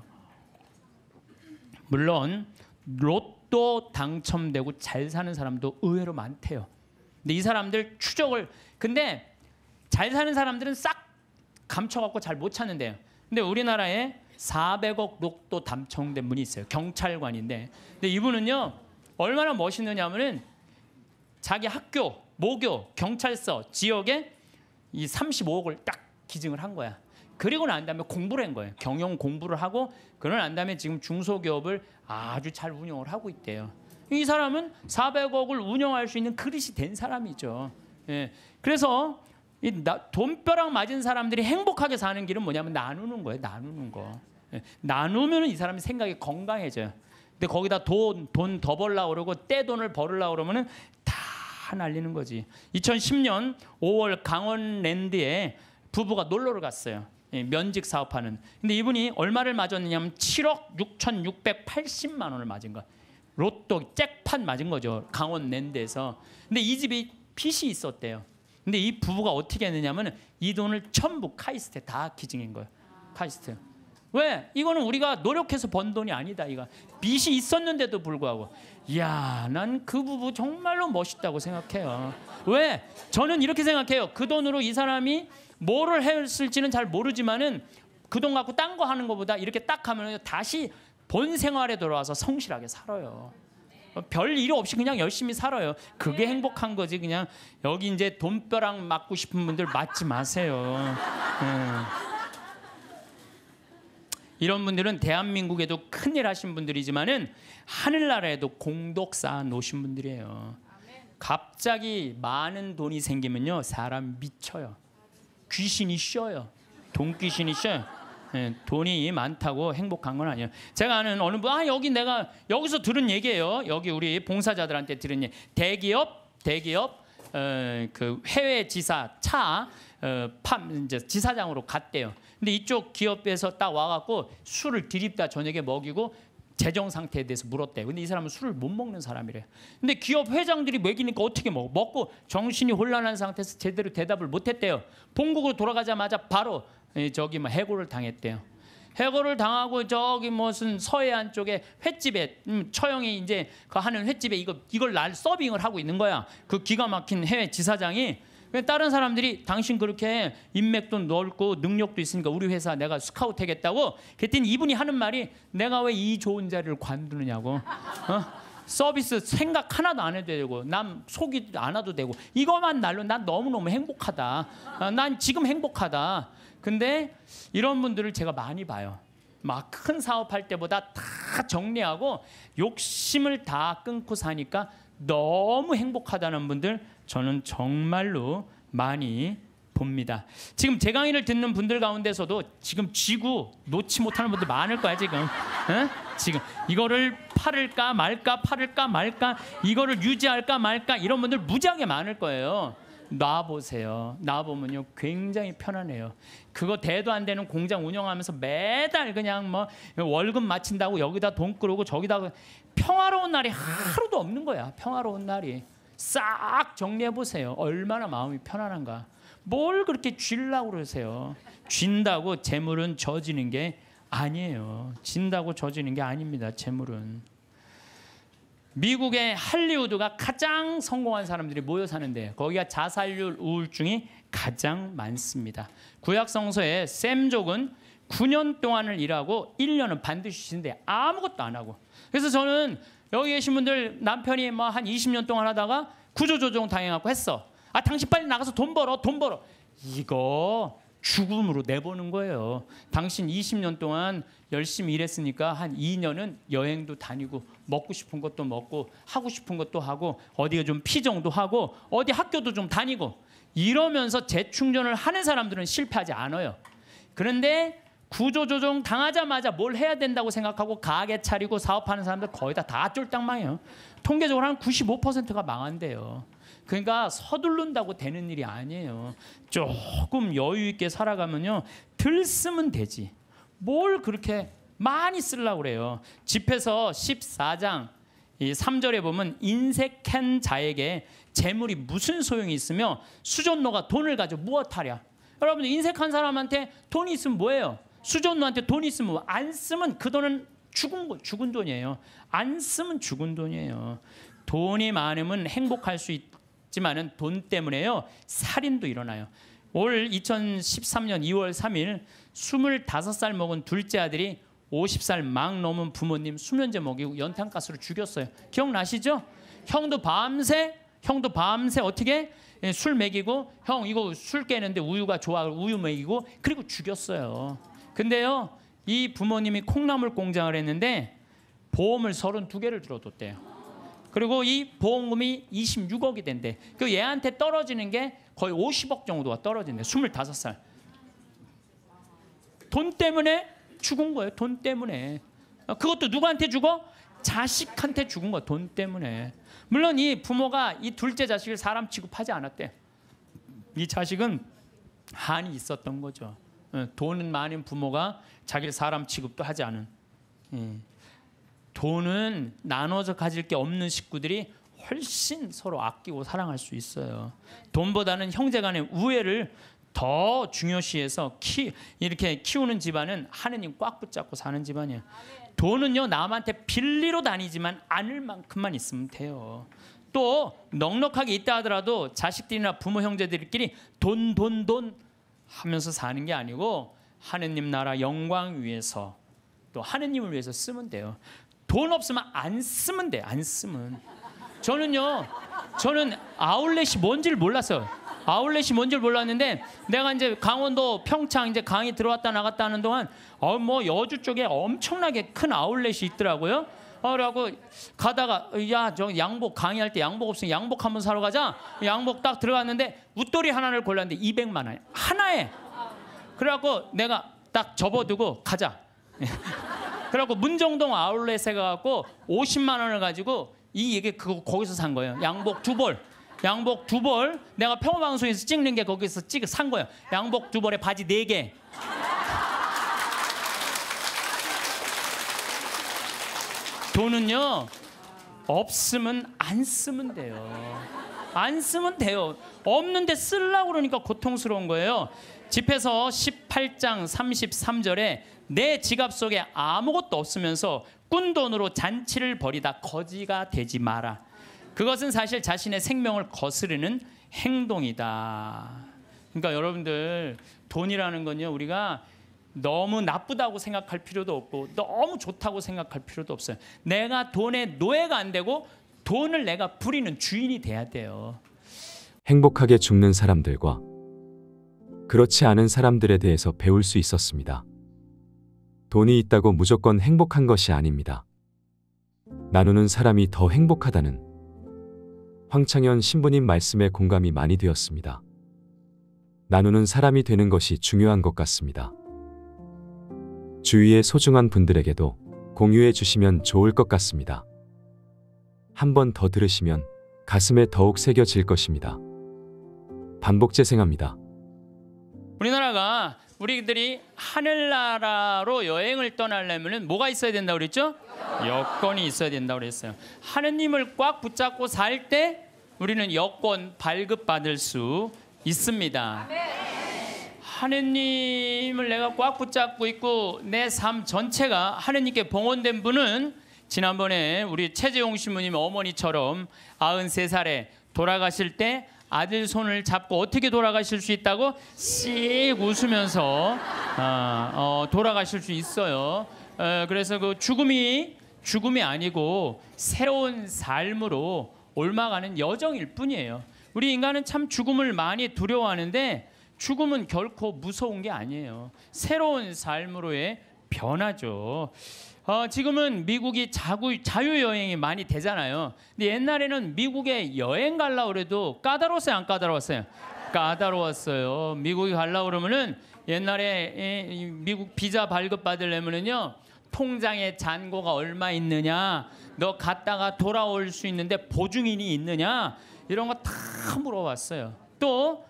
물론 로또 당첨되고 잘 사는 사람도 의외로 많대요. 근데 이 사람들 추적을 근데 잘 사는 사람들은 싹 감춰갖고 잘 못 찾는데요. 근데 우리나라에 사백억 로또 당첨된 분이 있어요. 경찰관인데 근데 이분은요 얼마나 멋있느냐면은 자기 학교, 모교, 경찰서 지역에 이 삼십오억을 딱 기증을 한 거야. 그리고 난 다음에 공부를 한 거예요. 경영 공부를 하고 그러고 난 다음에 지금 중소기업을 아주 잘 운영을 하고 있대요. 이 사람은 사백억을 운영할 수 있는 그릇이 된 사람이죠. 예. 그래서 이 나, 돈벼락 맞은 사람들이 행복하게 사는 길은 뭐냐면 나누는 거예요. 나누는 거. 예. 나누면 이 사람이 생각이 건강해져요. 근데 거기다 돈 돈 더 벌려고 그러고 떼돈을 벌으려고 그러면은 다 날리는 거지. 이천십 년 오월 강원랜드에 부부가 놀러를 갔어요. 예, 면직 사업하는. 근데 이분이 얼마를 맞았느냐면 칠억 육천육백팔십만 원을 맞은 거야. 로또 잭팟 맞은 거죠. 강원랜드에서. 근데 이 집이 빚이 있었대요. 근데 이 부부가 어떻게 했느냐면 이 돈을 전부 카이스트에 다 기증한 거예요. 카이스트. 왜? 이거는 우리가 노력해서 번 돈이 아니다. 이거 빚이 있었는데도 불구하고. 이야, 난 그 부부 정말로 멋있다고 생각해요. 왜? 저는 이렇게 생각해요. 그 돈으로 이 사람이 뭐를 했을지는 잘 모르지만은 그 돈 갖고 딴 거 하는 것보다 이렇게 딱 하면 다시 본 생활에 돌아와서 성실하게 살아요. 별 일 없이 그냥 열심히 살아요. 그게 행복한 거지. 그냥 여기 이제 돈벼락 맞고 싶은 분들 맞지 마세요. 네. 이런 분들은 대한민국에도 큰일 하신 분들이지만은 하늘나라에도 공덕 쌓아 놓으신 분들이에요. 갑자기 많은 돈이 생기면요 사람 미쳐요. 귀신이 쉬어요. 돈 귀신이 쉬어요. 예, 돈이 많다고 행복한 건 아니에요. 제가 아는 어느 분, 아 여기 내가 여기서 들은 얘기예요. 여기 우리 봉사자들한테 들은 얘기. 대기업, 대기업 어, 그 해외 지사 차 어, 팜 이제 지사장으로 갔대요. 근데 이쪽 기업에서 딱 와갖고 술을 들이다 저녁에 먹이고 재정 상태에 대해서 물었대요. 근데 이 사람은 술을 못 먹는 사람이래요. 근데 기업 회장들이 먹이니까 어떻게 먹어? 먹고 정신이 혼란한 상태에서 제대로 대답을 못했대요. 본국으로 돌아가자마자 바로 저기 뭐 해고를 당했대요. 해고를 당하고 저기 무슨 서해안 쪽에 횟집에 음, 처형이 이제 그 하는 횟집에 이거 이걸 날 서빙을 하고 있는 거야. 그 기가 막힌 해외 지사장이. 다른 사람들이 당신 그렇게 인맥도 넓고 능력도 있으니까 우리 회사 내가 스카우트 하겠다고. 그랬더니 이분이 하는 말이 내가 왜 이 좋은 자리를 관두느냐고. 어? 서비스 생각 하나도 안 해도 되고 남 속이 안 와도 되고 이것만 날로 난 너무너무 행복하다. 어, 난 지금 행복하다. 근데 이런 분들을 제가 많이 봐요. 막 큰 사업할 때보다 다 정리하고 욕심을 다 끊고 사니까 너무 행복하다는 분들 저는 정말로 많이 봅니다. 지금 제 강의를 듣는 분들 가운데서도 지금 쥐고 놓지 못하는 분들 많을 거야 지금. 에? 지금 이거를 팔을까 말까 팔을까 말까 이거를 유지할까 말까 이런 분들 무지하게 많을 거예요. 놔보세요. 놔보면요 굉장히 편안해요. 그거 대도 안 되는 공장 운영하면서 매달 그냥 뭐 월급 마친다고 여기다 돈 끌고 저기다 평화로운 날이 하루도 없는 거야. 평화로운 날이. 싹 정리해 보세요. 얼마나 마음이 편안한가. 뭘 그렇게 쥐려고 그러세요. 쥔다고 재물은 져지는 게 아니에요. 진다고 져지는 게 아닙니다. 재물은. 미국의 할리우드가 가장 성공한 사람들이 모여 사는데 거기가 자살률 우울증이 가장 많습니다. 구약 성서에 셈족은 구 년 동안을 일하고 일 년은 반드시 쉰대. 아무것도 안 하고. 그래서 저는 여기 계신 분들 남편이 뭐 한 이십 년 동안 하다가 구조조정 당해갖고 했어. 아 당신 빨리 나가서 돈 벌어 돈 벌어. 이거 죽음으로 내보는 거예요. 당신 이십 년 동안 열심히 일했으니까 한 이 년은 여행도 다니고 먹고 싶은 것도 먹고 하고 싶은 것도 하고 어디가 좀 피정도 하고 어디 학교도 좀 다니고 이러면서 재충전을 하는 사람들은 실패하지 않아요. 그런데 구조조정 당하자마자 뭘 해야 된다고 생각하고 가게 차리고 사업하는 사람들 거의 다 다 쫄딱 망해요. 통계적으로 한 구십오 퍼센트가 망한대요. 그러니까 서두른다고 되는 일이 아니에요. 조금 여유 있게 살아가면요 덜 쓰면 되지. 뭘 그렇게 많이 쓰려고 그래요. 집에서 십사 장 이 삼 절에 보면 인색한 자에게 재물이 무슨 소용이 있으며 수전노가 돈을 가지고 무엇하랴. 여러분 인색한 사람한테 돈이 있으면 뭐예요? 수전노한테 돈이 있으면 안 쓰면 그 돈은 죽은 거, 죽은 돈이에요. 안 쓰면 죽은 돈이에요. 돈이 많으면 행복할 수 있지만은 돈 때문에요 살인도 일어나요. 올 이천십삼 년 이월 삼일 스물다섯 살 먹은 둘째 아들이 오십 살 막 넘은 부모님 수면제 먹이고 연탄가스로 죽였어요. 기억나시죠? 형도 밤새 형도 밤새 어떻게 술 먹이고 형 이거 술 깨는데 우유가 좋아 우유 먹이고 그리고 죽였어요. 근데요 이 부모님이 콩나물 공장을 했는데 보험을 서른두 개를 들어뒀대요. 그리고 이 보험금이 이십육억이 된대. 그 얘한테 떨어지는 게 거의 오십억 정도가 떨어진대. 스물다섯 살. 돈 때문에 죽은 거예요. 돈 때문에. 그것도 누구한테 죽어? 자식한테 죽은 거야. 돈 때문에. 물론 이 부모가 이 둘째 자식을 사람 취급하지 않았대. 이 자식은 한이 있었던 거죠. 돈은 많은 부모가 자기를 사람 취급도 하지 않은. 돈은 나눠서 가질 게 없는 식구들이 훨씬 서로 아끼고 사랑할 수 있어요. 돈보다는 형제간의 우애를 더 중요시해서 키, 이렇게 키우는 집안은 하느님 꽉 붙잡고 사는 집안이에요. 돈은요 남한테 빌리러 다니지만 않을 만큼만 있으면 돼요. 또 넉넉하게 있다 하더라도 자식들이나 부모 형제들끼리 돈 돈 돈 하면서 사는 게 아니고 하느님 나라 영광 위해서 또 하느님을 위해서 쓰면 돼요. 돈 없으면 안 쓰면 돼. 안 쓰면. 저는요. 저는 아울렛이 뭔지를 몰랐어요. 아울렛이 뭔지를 몰랐는데 내가 이제 강원도 평창 이제 강의 들어왔다 나갔다 하는 동안 어 뭐 여주 쪽에 엄청나게 큰 아울렛이 있더라고요. 어, 그래갖고 가다가 야 저 양복 강의할 때 양복 없으면 양복 한번 사러 가자. 양복 딱 들어갔는데 웃돌이 하나를 골랐는데 이백만 원 하나에. 그래갖고 내가 딱 접어두고 가자. 그래갖고 문정동 아울렛에 가갖고 오십만 원을 가지고 이 얘기 그거 거기서 산 거예요. 양복 두 벌. 양복 두 벌. 내가 평화방송에서 찍는 게 거기서 찍 산 거예요. 양복 두 벌에 바지 네 개. 돈은요 없으면 안 쓰면 돼요. 안 쓰면 돼요. 없는데 쓰려고 그러니까 고통스러운 거예요. 집에서 십팔 장 삼십삼 절에 내 지갑 속에 아무것도 없으면서 꾼 돈으로 잔치를 벌이다 거지가 되지 마라. 그것은 사실 자신의 생명을 거스르는 행동이다. 그러니까 여러분들 돈이라는 건요 우리가 너무 나쁘다고 생각할 필요도 없고 너무 좋다고 생각할 필요도 없어요. 내가 돈의 노예가 안 되고 돈을 내가 부리는 주인이 돼야 돼요. 행복하게 죽는 사람들과 그렇지 않은 사람들에 대해서 배울 수 있었습니다. 돈이 있다고 무조건 행복한 것이 아닙니다. 나누는 사람이 더 행복하다는 황창현 신부님 말씀에 공감이 많이 되었습니다. 나누는 사람이 되는 것이 중요한 것 같습니다. 주위의 소중한 분들에게도 공유해 주시면 좋을 것 같습니다. 한 번 더 들으시면 가슴에 더욱 새겨질 것입니다. 반복 재생합니다. 우리나라가 우리들이 하늘나라로 여행을 떠나려면 뭐가 있어야 된다고 그랬죠? 여권이 있어야 된다고 그랬어요. 하느님을 꽉 붙잡고 살 때 우리는 여권 발급받을 수 있습니다. 하느님을 내가 꽉 붙잡고 있고 내 삶 전체가 하느님께 봉헌된 분은 지난번에 우리 최재용 신부님 어머니처럼 아흔세 살에 돌아가실 때 아들 손을 잡고 어떻게 돌아가실 수 있다고 씩 웃으면서 어, 어, 돌아가실 수 있어요. 어, 그래서 그 죽음이 죽음이 아니고 새로운 삶으로 옮아가는 여정일 뿐이에요. 우리 인간은 참 죽음을 많이 두려워하는데 죽음은 결코 무서운 게 아니에요. 새로운 삶으로의 변화죠. 어, 지금은 미국이 자구, 자유여행이 많이 되잖아요. 근데 옛날에는 미국에 여행 가려고 그래도 까다로웠어요, 안 까다로웠어요? 까다로웠어요. 미국에 가려고 그러면은 옛날에 이 미국 비자 발급 받으려면은요 통장에 잔고가 얼마 있느냐, 너 갔다가 돌아올 수 있는데 보증인이 있느냐, 이런 거 다 물어봤어요. 또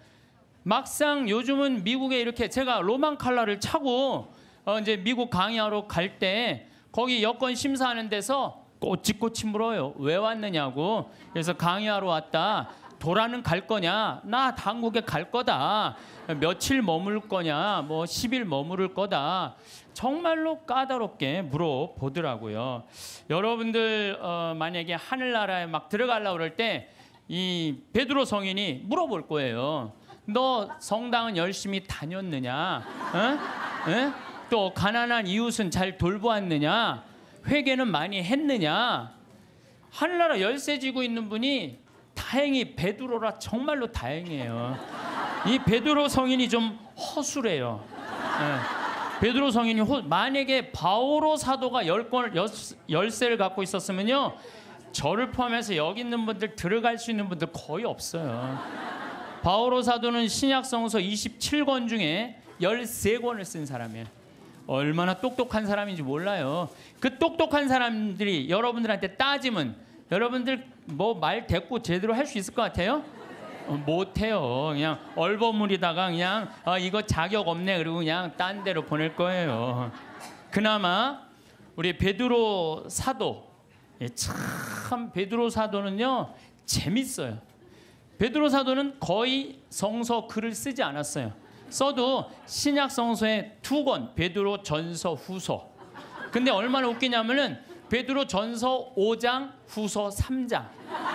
막상 요즘은 미국에 이렇게 제가 로망 칼라를 차고 어 이제 미국 강의하러 갈 때 거기 여권 심사하는 데서 꼬치꼬치 물어요. 왜 왔느냐고. 그래서 강의하러 왔다. 도라는 갈 거냐? 나 한국에 갈 거다. 며칠 머물 거냐? 뭐 십 일 머무를 거다. 정말로 까다롭게 물어보더라고요. 여러분들 어 만약에 하늘나라에 막 들어가려고 그럴 때 이 베드로 성인이 물어볼 거예요. 너 성당은 열심히 다녔느냐? 어? 에? 또 가난한 이웃은 잘 돌보았느냐? 회개는 많이 했느냐? 하늘나라 열쇠 쥐고 있는 분이 다행히 베드로라 정말로 다행이에요. 이 베드로 성인이 좀 허술해요. 예. 베드로 성인이 허, 만약에 바오로 사도가 열 권 열쇠를 갖고 있었으면요, 저를 포함해서 여기 있는 분들 들어갈 수 있는 분들 거의 없어요. 바오로 사도는 신약성서 이십칠 권 중에 열세 권을 쓴 사람이에요. 얼마나 똑똑한 사람인지 몰라요. 그 똑똑한 사람들이 여러분들한테 따지면 여러분들 뭐 말 대꾸 제대로 할 수 있을 것 같아요? 어, 못해요. 그냥 얼버무리다가 그냥 아, 이거 자격 없네 그리고 그냥 딴 데로 보낼 거예요. 그나마 우리 베드로 사도, 예, 참 베드로 사도는요 재밌어요. 베드로 사도는 거의 성서 글을 쓰지 않았어요. 써도 신약 성서에 두 권, 베드로 전서, 후서. 근데 얼마나 웃기냐면은 베드로 전서 오 장, 후서 삼 장.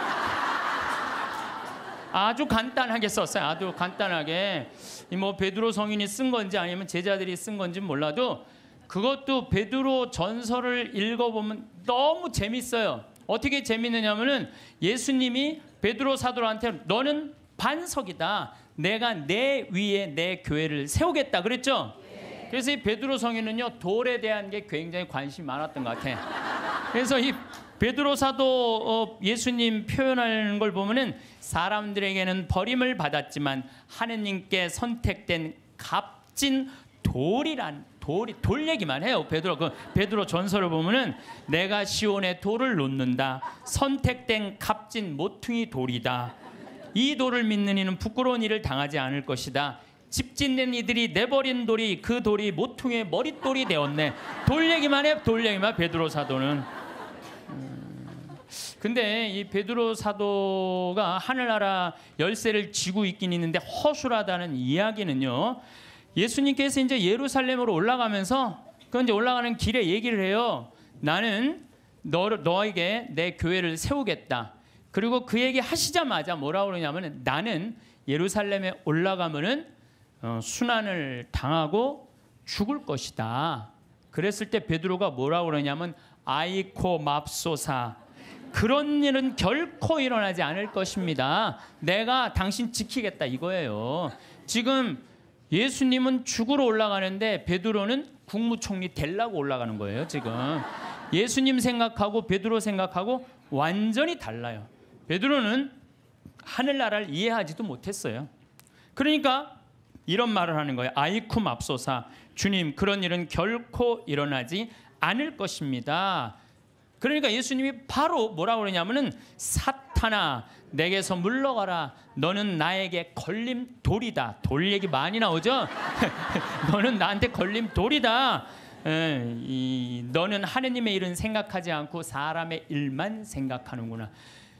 아주 간단하게 썼어요. 아주 간단하게. 뭐 베드로 성인이 쓴 건지 아니면 제자들이 쓴 건지 몰라도 그것도 베드로 전서를 읽어보면 너무 재밌어요. 어떻게 재밌느냐면은 예수님이 베드로 사도한테 너는 반석이다. 내가 내 위에 내 교회를 세우겠다 그랬죠. 그래서 이 베드로 성인은요 돌에 대한 게 굉장히 관심이 많았던 것 같아요. 그래서 이 베드로 사도 어, 예수님 표현하는 걸 보면은 사람들에게는 버림을 받았지만 하느님께 선택된 값진 돌이란 돌이 돌 얘기만 해요. 베드로 그 베드로 전설을 보면은 내가 시온에 돌을 놓는다. 선택된 값진 모퉁이 돌이다. 이 돌을 믿는 이는 부끄러운 일을 당하지 않을 것이다. 집 짓는 이들이 내버린 돌이 그 돌이 모퉁이의 머릿돌이 되었네. 돌 얘기만 해. 돌 얘기만 베드로 사도는. 음, 근데 이 베드로 사도가 하늘나라 열쇠를 쥐고 있긴 있는데 허술하다는 이야기는요. 예수님께서 이제 예루살렘으로 올라가면서 그 이제 올라가는 길에 얘기를 해요. 나는 너 너에게 내 교회를 세우겠다. 그리고 그 얘기 하시자마자 뭐라고 그러냐면은 나는 예루살렘에 올라가면은 어, 순환을 당하고 죽을 것이다. 그랬을 때 베드로가 뭐라고 그러냐면 아이코 맙소사. 그런 일은 결코 일어나지 않을 것입니다. 내가 당신 지키겠다 이거예요. 지금 예수님은 죽으러 올라가는데 베드로는 국무총리 되려고 올라가는 거예요. 지금 예수님 생각하고 베드로 생각하고 완전히 달라요. 베드로는 하늘나라를 이해하지도 못했어요. 그러니까 이런 말을 하는 거예요. 아이쿠 맙소사. 주님, 그런 일은 결코 일어나지 않을 것입니다. 그러니까 예수님이 바로 뭐라고 그러냐면은 사탄아 내게서 물러가라. 너는 나에게 걸림돌이다. 돌 얘기 많이 나오죠. 너는 나한테 걸림돌이다. 에, 이, 너는 하느님의 일은 생각하지 않고 사람의 일만 생각하는구나.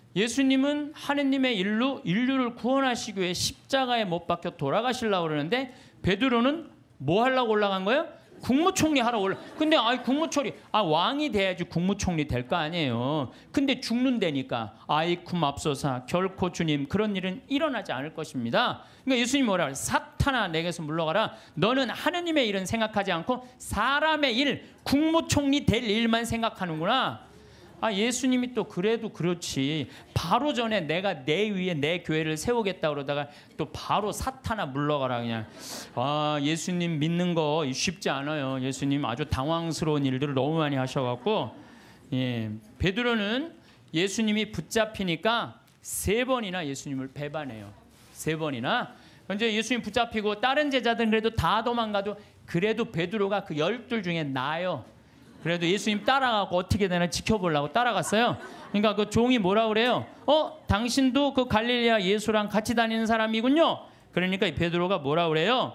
예수님은 하느님의 일로 인류를 구원하시기 위해 십자가에 못 박혀 돌아가시려고 그러는데 베드로는 뭐 하려고 올라간 거예요? 국무총리 하러 올라. 근데 아 국무총리 아 왕이 돼야지 국무총리 될 거 아니에요. 근데 죽는다니까. 아이쿠 맙소사. 결코 주님 그런 일은 일어나지 않을 것입니다. 그러니까 예수님 뭐라 그래요? 사탄아 내게서 물러가라. 너는 하느님의 일은 생각하지 않고 사람의 일, 국무총리 될 일만 생각하는구나. 아 예수님이 또 그래도 그렇지. 바로 전에 내가 내 위에 내 교회를 세우겠다 그러다가 또 바로 사탄아 물러가라 그냥. 아 예수님 믿는 거 쉽지 않아요. 예수님 아주 당황스러운 일들을 너무 많이 하셔갖고 예 베드로는 예수님이 붙잡히니까 세 번이나 예수님을 배반해요. 세 번이나. 이제 예수님 붙잡히고 다른 제자들은 그래도 다 도망가도 그래도 베드로가 그 열둘 중에 나요. 그래도 예수님 따라가고 어떻게 되나 지켜보려고 따라갔어요. 그러니까 그 종이 뭐라 그래요? 어, 당신도 그 갈릴리아 예수랑 같이 다니는 사람이군요. 그러니까 이 베드로가 뭐라 그래요?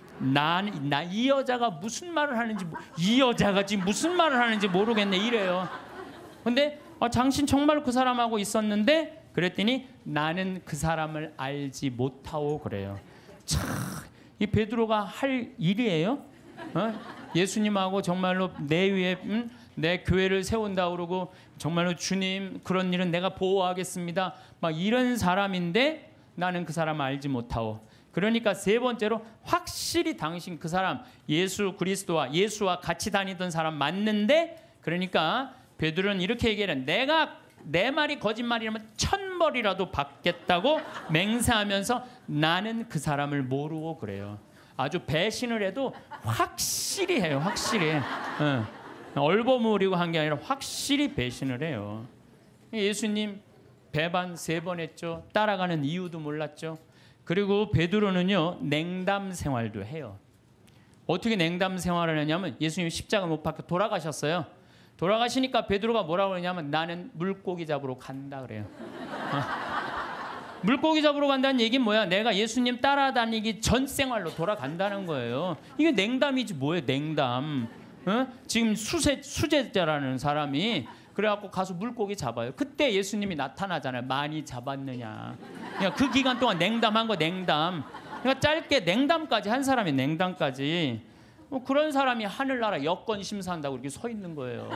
난, 나 이 여자가 무슨 말을 하는지 이 여자가 지금 무슨 말을 하는지 모르겠네 이래요. 근데 아, 당신 정말 그 사람하고 있었는데 그랬더니 나는 그 사람을 알지 못하오 그래요. 참, 이 베드로가 할 일이에요? 어? 예수님하고 정말로 내 위에 음? 내 교회를 세운다 그러고 정말로 주님 그런 일은 내가 보호하겠습니다. 막 이런 사람인데 나는 그 사람을 알지 못하오. 그러니까 세 번째로 확실히 당신 그 사람 예수 그리스도와 예수와 같이 다니던 사람 맞는데 그러니까 베드로는 이렇게 얘기해요. 내가 내 말이 거짓말이라면 천벌이라도 받겠다고 맹세하면서 나는 그 사람을 모르고 그래요. 아주 배신을 해도 확실히 해요. 확실히. 어. 얼버무리고 한 게 아니라 확실히 배신을 해요. 예수님 배반 세 번 했죠. 따라가는 이유도 몰랐죠. 그리고 베드로는요. 냉담 생활도 해요. 어떻게 냉담 생활을 하냐면 예수님 십자가 못 박혀 돌아가셨어요. 돌아가시니까 베드로가 뭐라고 그러냐면 나는 물고기 잡으러 간다 그래요. 어. 물고기 잡으러 간다는 얘기는 뭐야? 내가 예수님 따라다니기 전 생활로 돌아간다는 거예요. 이게 냉담이지 뭐예요? 냉담. 어? 지금 수세, 수제자라는 사람이 그래갖고 가서 물고기 잡아요. 그때 예수님이 나타나잖아요. 많이 잡았느냐. 그러니까 그 기간 동안 냉담한 거 냉담. 그러니까 짧게 냉담까지 한 사람이 냉담까지. 뭐 그런 사람이 하늘나라 여권 심사한다고 이렇게 서 있는 거예요.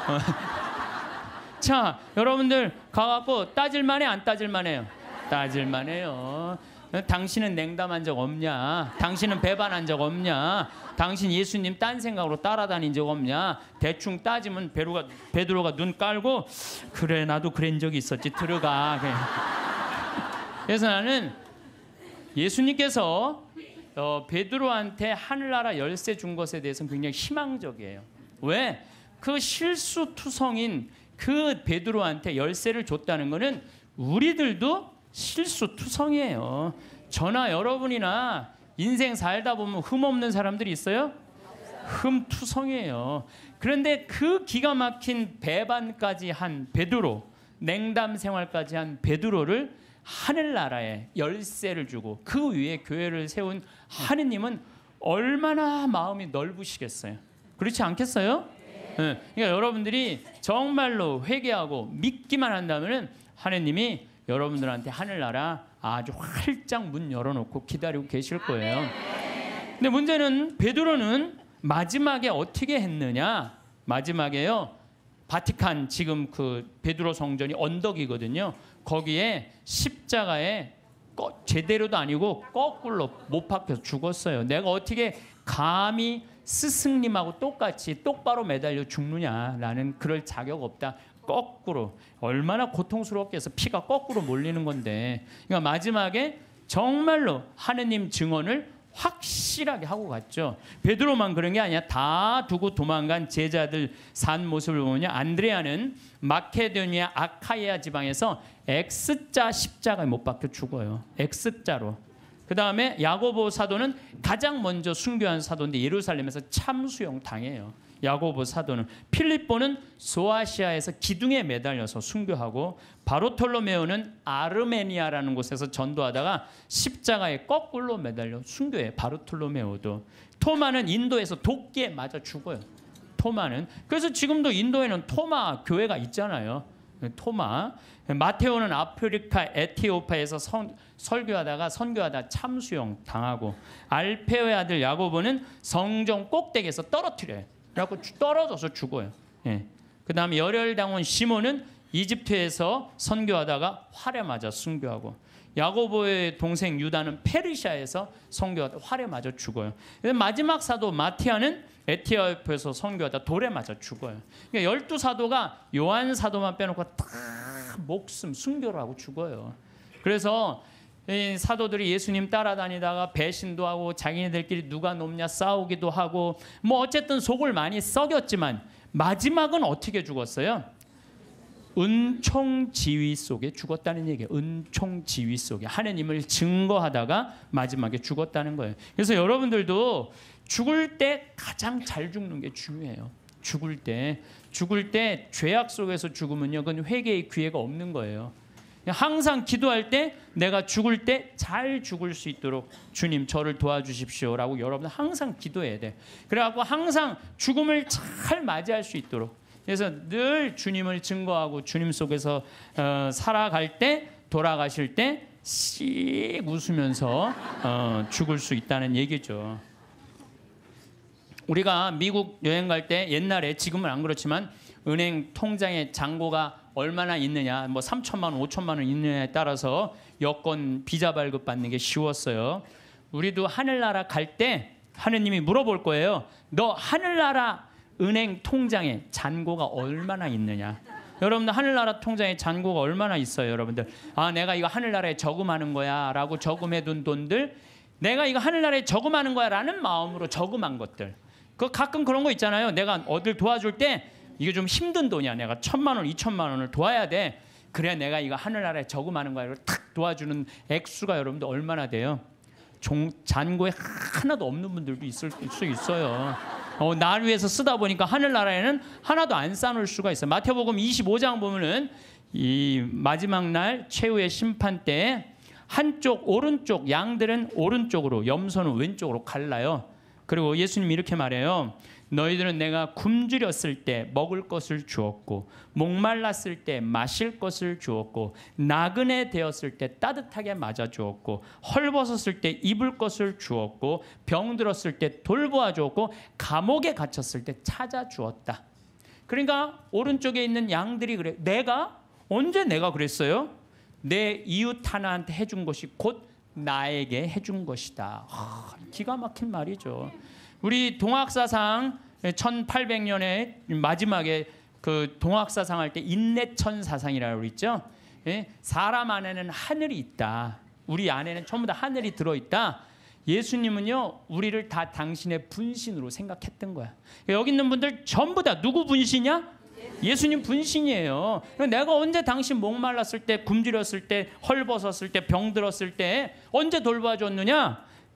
자, 여러분들 가갖고 따질만해 안 따질만해요? 따질만해요. 당신은 냉담한 적 없냐? 당신은 배반한 적 없냐? 당신 예수님 딴 생각으로 따라다닌 적 없냐? 대충 따지면 베드로가, 베드로가 눈 깔고 그래 나도 그런 적이 있었지 들어가. 그래서 나는 예수님께서 어, 베드로한테 하늘나라 열쇠 준 것에 대해서는 굉장히 희망적이에요. 왜? 그 실수투성인 그 베드로한테 열쇠를 줬다는 거는 우리들도 실수투성이에요. 저나 여러분이나 인생 살다 보면 흠없는 사람들이 있어요? 흠투성이에요. 그런데 그 기가 막힌 배반까지 한 베드로, 냉담 생활까지 한 베드로를 하늘나라에 열쇠를 주고 그 위에 교회를 세운 하느님은 얼마나 마음이 넓으시겠어요. 그렇지 않겠어요? 네. 그러니까 여러분들이 정말로 회개하고 믿기만 한다면 하느님이 여러분들한테 하늘나라 아주 활짝 문 열어놓고 기다리고 계실 거예요. 근데 문제는 베드로는 마지막에 어떻게 했느냐? 마지막에요. 바티칸 지금 그 베드로 성전이 언덕이거든요. 거기에 십자가에 제대로도 아니고 거꾸로 못 박혀서 죽었어요. 내가 어떻게 감히 스승님하고 똑같이 똑바로 매달려 죽느냐라는 그럴 자격 없다. 거꾸로 얼마나 고통스럽게 해서 피가 거꾸로 몰리는 건데. 그러니까 마지막에 정말로 하느님 증언을 확실하게 하고 갔죠. 베드로만 그런 게 아니야. 다 두고 도망간 제자들 산 모습을 보면 안드레아는 마케도니아 아카이아 지방에서 X자 십자가에 못 박혀 죽어요. X자로. 그 다음에 야고보 사도는 가장 먼저 순교한 사도인데 예루살렘에서 참수형 당해요. 야고보 사도는. 필립보는 소아시아에서 기둥에 매달려서 순교하고, 바르톨로메오는 아르메니아라는 곳에서 전도하다가 십자가에 거꾸로 매달려 순교해. 바르톨로메오도. 토마는 인도에서 도끼에 맞아 죽어요. 토마는. 그래서 지금도 인도에는 토마 교회가 있잖아요. 토마. 마테오는 아프리카 에티오피아에서 선, 설교하다가 선교하다 참수형 당하고, 알페오의 아들 야고보는 성전 꼭대기에서 떨어뜨려요. 그래갖고 떨어져서 죽어요. 예. 그 다음에 열혈당원 시몬은 이집트에서 선교하다가 활에 맞아 순교하고, 야고보의 동생 유다는 페르시아에서 선교하다 활에 맞아 죽어요. 마지막 사도 마티아는 에티오피아에서 선교하다 돌에 맞아 죽어요. 그러니까 열두 사도가 요한 사도만 빼놓고 다 목숨 순교를 하고 죽어요. 그래서 이 사도들이 예수님 따라다니다가 배신도 하고 자기네들끼리 누가 높냐 싸우기도 하고 뭐 어쨌든 속을 많이 썩였지만 마지막은 어떻게 죽었어요? 은총지휘 속에 죽었다는 얘기예요. 은총지휘 속에 하느님을 증거하다가 마지막에 죽었다는 거예요. 그래서 여러분들도 죽을 때 가장 잘 죽는 게 중요해요. 죽을 때 죽을 때 죄악 속에서 죽으면요, 그건 회개의 기회가 없는 거예요. 항상 기도할 때 내가 죽을 때 잘 죽을 수 있도록 주님 저를 도와주십시오라고 여러분 항상 기도해야 돼. 그래갖고 항상 죽음을 잘 맞이할 수 있도록. 그래서 늘 주님을 증거하고 주님 속에서 어, 살아갈 때, 돌아가실 때 씩 웃으면서 어, 죽을 수 있다는 얘기죠. 우리가 미국 여행 갈 때 옛날에, 지금은 안 그렇지만 은행 통장에 잔고가 얼마나 있느냐, 뭐 삼천만 원, 오천만 원 있느냐에 따라서 여권 비자 발급 받는 게 쉬웠어요. 우리도 하늘나라 갈 때 하느님이 물어볼 거예요. 너 하늘나라 은행 통장에 잔고가 얼마나 있느냐. 여러분들 하늘나라 통장에 잔고가 얼마나 있어요? 여러분들 아 내가 이거 하늘나라에 저금하는 거야 라고 저금해둔 돈들, 내가 이거 하늘나라에 저금하는 거야 라는 마음으로 저금한 것들. 그 가끔 그런 거 있잖아요. 내가 어딜 도와줄 때 이게 좀 힘든 돈이야. 내가 천만 원, 이천만 원을 도와야 돼. 그래 내가 이거 하늘나라에 저금하는 거야. 탁 도와주는 액수가 여러분들 얼마나 돼요? 종, 잔고에 하나도 없는 분들도 있을 수 있어요. 어, 날 위해서 쓰다 보니까 하늘나라에는 하나도 안 쌓아놓을 수가 있어요. 마태복음 이십오 장 보면은 이 마지막 날 최후의 심판 때 한쪽 오른쪽 양들은 오른쪽으로, 염소는 왼쪽으로 갈라요. 그리고 예수님이 이렇게 말해요. 너희들은 내가 굶주렸을 때 먹을 것을 주었고, 목말랐을 때 마실 것을 주었고, 나그네 되었을 때 따뜻하게 맞아 주었고, 헐벗었을 때 입을 것을 주었고, 병들었을 때 돌보아 주었고, 감옥에 갇혔을 때 찾아 주었다. 그러니까 오른쪽에 있는 양들이 그래. 내가 언제 내가 그랬어요? 내 이웃 하나한테 해준 것이 곧 나에게 해준 것이다. 아, 기가 막힌 말이죠. 우리 동학사상 천팔백 년에 마지막에 그 동학사상 할 때 인내천사상이라고 있죠. 예? 사람 안에는 하늘이 있다. 우리 안에는 전부 다 하늘이 들어있다. 예수님은요 우리를 다 당신의 분신으로 생각했던 거야. 여기 있는 분들 전부 다 누구 분신이야? 예수님 분신이에요. 내가 언제 당신 목말랐을 때, 굶주렸을 때, 헐벗었을 때, 병들었을 때 언제 돌봐줬느냐?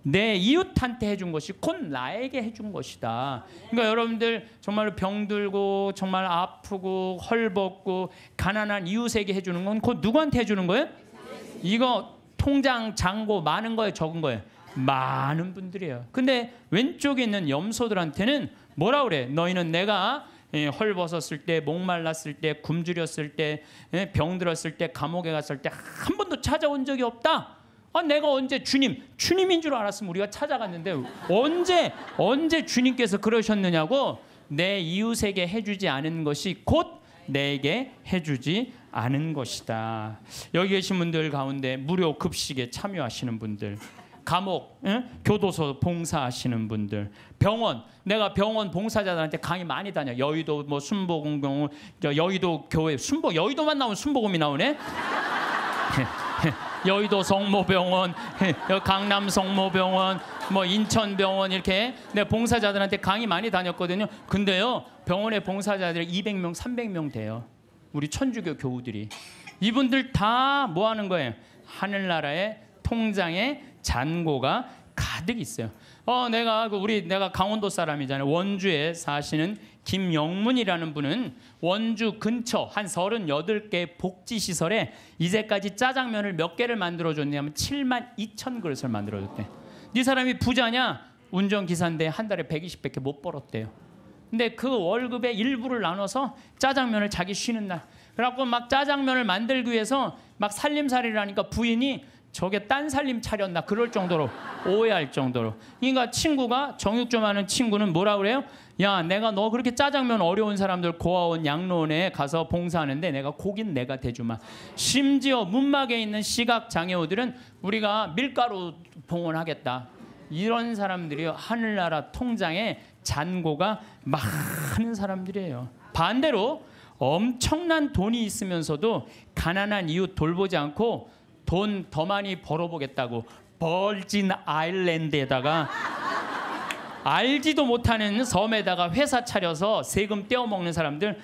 내 이웃한테 해준 것이 곧 나에게 해준 것이다. 그러니까 여러분들 정말 병들고 정말 아프고 헐벗고 가난한 이웃에게 해주는 건 곧 누구한테 해주는 거예요? 이거 통장 잔고 많은 거예요, 적은 거예요? 많은 분들이에요. 근데 왼쪽에 있는 염소들한테는 뭐라 그래? 너희는 내가 헐벗었을 때, 목말랐을 때, 굶주렸을 때, 병들었을 때, 감옥에 갔을 때 한 번도 찾아온 적이 없다. 아, 내가 언제 주님, 주님인 줄 알았으면 우리가 찾아갔는데 언제 언제 주님께서 그러셨느냐고. 내 이웃에게 해주지 않은 것이 곧 내게 해주지 않은 것이다. 여기 계신 분들 가운데 무료 급식에 참여하시는 분들, 감옥, 응? 교도소 봉사하시는 분들, 병원, 내가 병원 봉사자들한테 강의 많이 다녀. 여의도 뭐 순복음병원, 여의도 교회, 순복 여의도만 나오면 순복음이 나오네. 여의도 성모병원, 강남 성모병원, 뭐 인천병원 이렇게 내 봉사자들한테 강의 많이 다녔거든요. 근데요, 병원에 봉사자들이 이백 명, 삼백 명 돼요. 우리 천주교 교우들이. 이분들 다 뭐 하는 거예요? 하늘나라의 통장에 잔고가 가득 있어요. 어, 내가 그 우리 내가 강원도 사람이잖아요. 원주에 사시는 김영문이라는 분은 원주 근처 한 서른여덟 개 복지시설에 이제까지 짜장면을 몇 개를 만들어줬냐면 칠만 이천 그릇을 만들어줬대. 이 사람이 부자냐? 운전기사인데 한 달에 백이십밖에 못 벌었대요. 근데 그 월급의 일부를 나눠서 짜장면을 자기 쉬는 날, 그래갖고 막 짜장면을 만들기 위해서 막 살림살이를 하니까 부인이 저게 딴 살림 차렸나 그럴 정도로 오해할 정도로. 그러니까 친구가, 정육 좀 하는 친구는 뭐라 그래요? 야, 내가 너 그렇게 짜장면 어려운 사람들 고아원 양로원에 가서 봉사하는데 내가 고기는 내가 대주마. 심지어 문막에 있는 시각장애우들은 우리가 밀가루 봉헌하겠다. 이런 사람들이 하늘나라 통장에 잔고가 많은 사람들이에요. 반대로 엄청난 돈이 있으면서도 가난한 이웃 돌보지 않고 돈 더 많이 벌어보겠다고 벌진 아일랜드에다가 알지도 못하는 섬에다가 회사 차려서 세금 떼어먹는 사람들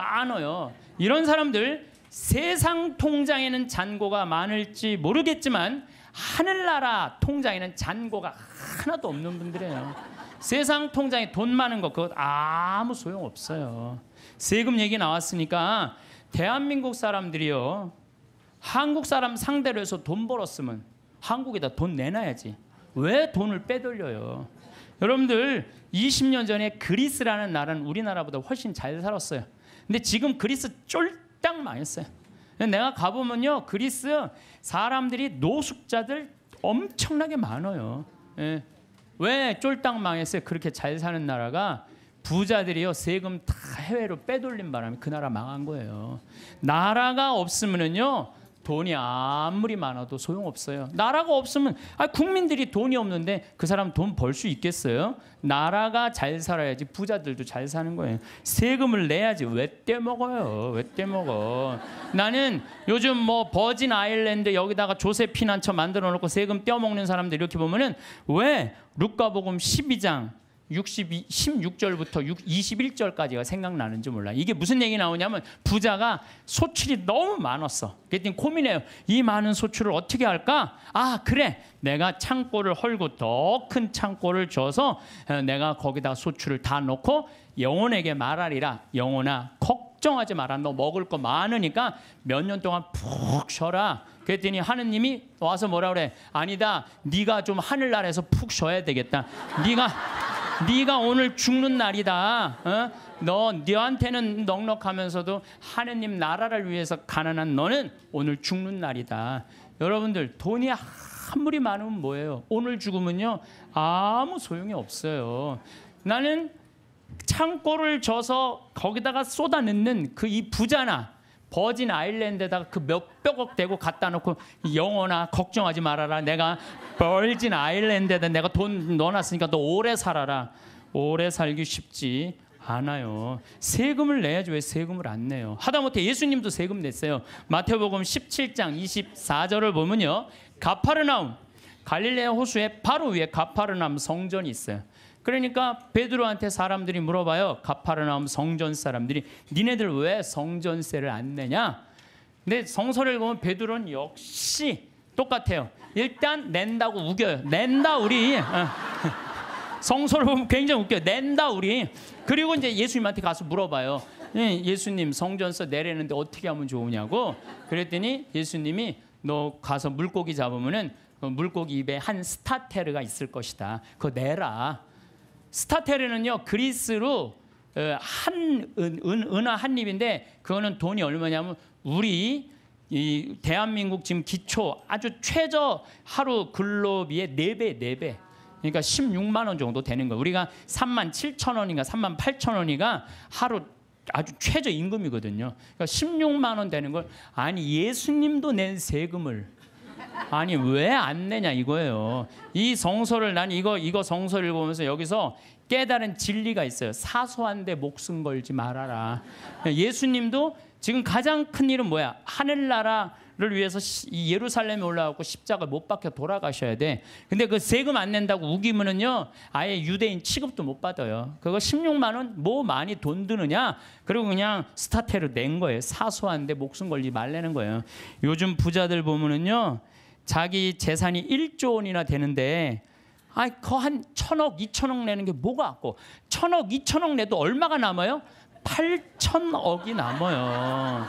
많아요. 이런 사람들 세상 통장에는 잔고가 많을지 모르겠지만 하늘나라 통장에는 잔고가 하나도 없는 분들이에요. 세상 통장에 돈 많은 거 그거 아무 소용없어요. 세금 얘기 나왔으니까 대한민국 사람들이요, 한국 사람 상대로 해서 돈 벌었으면 한국에다 돈 내놔야지. 왜 돈을 빼돌려요? 여러분들 이십 년 전에 그리스라는 나라는 우리나라보다 훨씬 잘 살았어요. 근데 지금 그리스 쫄딱 망했어요. 내가 가보면요, 그리스 사람들이 노숙자들 엄청나게 많아요. 예. 왜 쫄딱 망했어요? 그렇게 잘 사는 나라가 부자들이요 세금 다 해외로 빼돌린 바람에 그 나라 망한 거예요. 나라가 없으면은요 돈이 아무리 많아도 소용없어요. 나라가 없으면, 아, 국민들이 돈이 없는데 그 사람 돈 벌 수 있겠어요? 나라가 잘 살아야지 부자들도 잘 사는 거예요. 세금을 내야지. 왜 떼먹어요? 왜 떼먹어? 나는 요즘 뭐 버진 아일랜드 여기다가 조세 피난처 만들어 놓고 세금 떼어먹는 사람들 이렇게 보면은 왜 루카복음 십이 장 육십이, 십육 절부터 이십일 절까지가 생각나는지 몰라. 이게 무슨 얘기 나오냐면 부자가 소출이 너무 많았어. 그랬더니 고민해요. 이 많은 소출을 어떻게 할까? 아, 그래, 내가 창고를 헐고 더 큰 창고를 줘서 내가 거기다 소출을 다 넣고 영혼에게 말하리라. 영혼아, 걱정하지 마라. 너 먹을 거 많으니까 몇 년 동안 푹 쉬어라. 그랬더니 하느님이 와서 뭐라 그래? 아니다, 네가 좀 하늘나라에서 푹 쉬어야 되겠다. 네가 네가 오늘 죽는 날이다. 어? 너 너한테는 넉넉하면서도 하느님 나라를 위해서 가난한 너는 오늘 죽는 날이다. 여러분들 돈이 아무리 많으면 뭐예요? 오늘 죽으면요 아무 소용이 없어요. 나는 창고를 져서 거기다가 쏟아넣는 그 이 부자나 버진 아일랜드에다가 그 몇백억 대고 갖다 놓고 영혼아 걱정하지 말아라. 내가 버진 아일랜드에다 내가 돈 넣어놨으니까 너 오래 살아라. 오래 살기 쉽지 않아요. 세금을 내야지 왜 세금을 안 내요? 하다못해 예수님도 세금 냈어요. 마태복음 십칠 장 이십사 절을 보면요, 가파르나움, 갈릴레아 호수의 바로 위에 가파르나움 성전이 있어요. 그러니까 베드로한테 사람들이 물어봐요. 가파르나움 성전 사람들이 니네들 왜 성전세를 안 내냐? 근데 성서를 보면 베드로는 역시 똑같아요. 일단 낸다고 우겨요. 낸다 우리. 어. 성서를 보면 굉장히 웃겨요. 낸다 우리. 그리고 이제 예수님한테 가서 물어봐요. 예수님 성전서 내려는데 어떻게 하면 좋으냐고. 그랬더니 예수님이 너 가서 물고기 잡으면은 그 물고기 입에 한 스타테르가 있을 것이다. 그거 내라. 스타테르는요 그리스로 한 은, 은, 은하 한 입인데 그거는 돈이 얼마냐면 우리 이 대한민국 지금 기초 아주 최저 하루 근로비의 네 배, 네 배. 그러니까 십육만 원 정도 되는 거예요. 우리가 삼만 칠천 원인가 삼만 팔천 원이가 하루 아주 최저 임금이거든요. 그러니까 십육만 원 되는 걸 아니 예수님도 낸 세금을 아니 왜 안 내냐 이거예요. 이 성서를 난 이거 이거 성서를 읽으면서 여기서 깨달은 진리가 있어요. 사소한데 목숨 걸지 말아라. 예수님도 지금 가장 큰 일은 뭐야? 하늘나라를 위해서 이 예루살렘에 올라가고 십자가 못 박혀 돌아가셔야 돼. 근데 그 세금 안 낸다고 우기면은요 아예 유대인 취급도 못 받아요. 그거 십육만 원 뭐 많이 돈 드느냐? 그리고 그냥 스타테르 낸 거예요. 사소한데 목숨 걸지 말라는 거예요. 요즘 부자들 보면은요 자기 재산이 일조 원이나 되는데 아이 그한 천억, 이천억 내는 게 뭐가 아고 천억, 이천억 내도 얼마가 남아요? 팔천억이 남아요.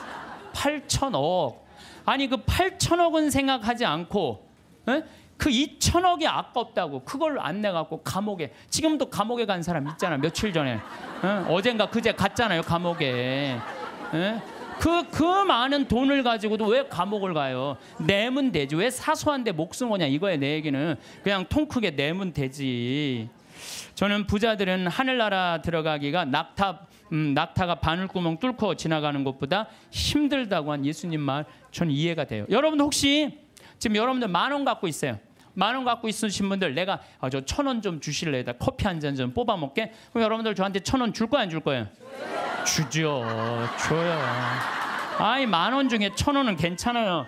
팔천억. 아니 그 팔천억은 생각하지 않고 에? 그 이천억이 아깝다고 그걸 안 내갖고 감옥에 지금도 감옥에 간 사람 있잖아. 며칠 전에 에? 어젠가 그제 갔잖아요 감옥에. 에? 그, 그 많은 돈을 가지고도 왜 감옥을 가요? 내면 되지. 왜 사소한데 목숨 거냐 이거야 내 얘기는. 그냥 통 크게 내면 되지. 저는 부자들은 하늘나라 들어가기가 낙타, 음, 낙타가 바늘구멍 뚫고 지나가는 것보다 힘들다고 한 예수님 말 저는 이해가 돼요. 여러분들 혹시 지금 여러분들 만 원 갖고 있어요. 만 원 갖고 있으신 분들 내가 아, 저 천 원 좀 주실래요? 커피 한 잔 좀 뽑아 먹게. 그럼 여러분들 저한테 천 원 줄 거야 안 줄 거예요? 주죠. 줘요. 아이 만 원 중에 천 원은 괜찮아요.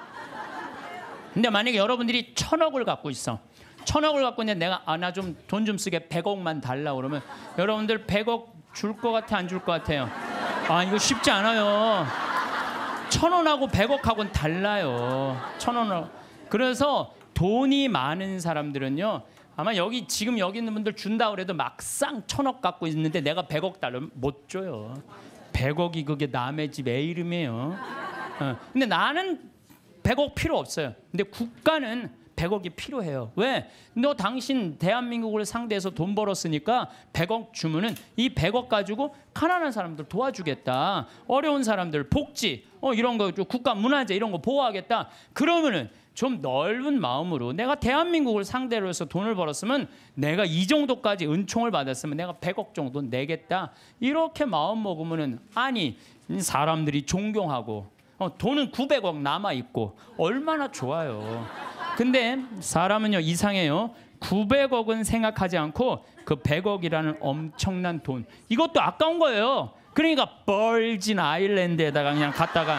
근데 만약에 여러분들이 천억을 갖고 있어. 천억을 갖고 있는데 내가 아 나 좀 돈 좀 쓰게 백억만 달라 그러면 여러분들 백억 줄 것 같아 안 줄 것 같아요? 아 이거 쉽지 않아요. 천 원하고 백억하고는 달라요. 천 원을. 그래서 돈이 많은 사람들은요. 아마 여기 지금 여기 있는 분들 준다 그래도 막상 천억 갖고 있는데 내가 백억 달라면 못 줘요. 백억이 그게 남의 집 애 이름이에요. 어. 근데 나는 백억 필요 없어요. 근데 국가는 백억이 필요해요. 왜? 너 당신 대한민국을 상대해서 돈 벌었으니까 백억 주면은 이 백억 가지고 가난한 사람들 도와주겠다. 어려운 사람들 복지 어 이런 거 국가 문화재 이런 거 보호하겠다. 그러면은 좀 넓은 마음으로 내가 대한민국을 상대로 해서 돈을 벌었으면 내가 이 정도까지 은총을 받았으면 내가 백억 정도 내겠다. 이렇게 마음 먹으면은 아니 사람들이 존경하고 어, 돈은 구백억 남아있고 얼마나 좋아요. 근데 사람은요 이상해요. 구백억은 생각하지 않고 그 백억이라는 엄청난 돈 이것도 아까운 거예요. 그러니까 벌진 아일랜드에다가 그냥 갔다가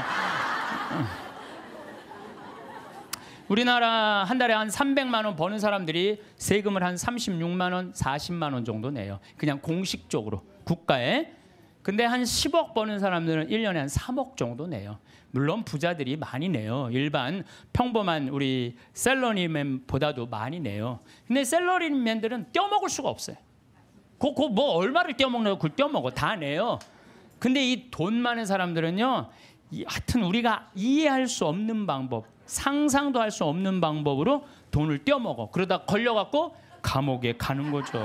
우리나라 한 달에 한 삼백만 원 버는 사람들이 세금을 한 삼십육만 원, 사십만 원 정도 내요. 그냥 공식적으로 국가에. 근데 한 십억 버는 사람들은 일 년에 한 삼억 정도 내요. 물론 부자들이 많이 내요. 일반 평범한 우리 셀러리맨보다도 많이 내요. 근데 셀러리맨들은 떼어먹을 수가 없어요. 그, 그 뭐 얼마를 떼어먹냐고 그걸 떼어먹어. 다 내요. 근데 이 돈 많은 사람들은요. 이, 하여튼 우리가 이해할 수 없는 방법, 상상도 할 수 없는 방법으로 돈을 떼어먹어. 그러다 걸려갖고 감옥에 가는 거죠.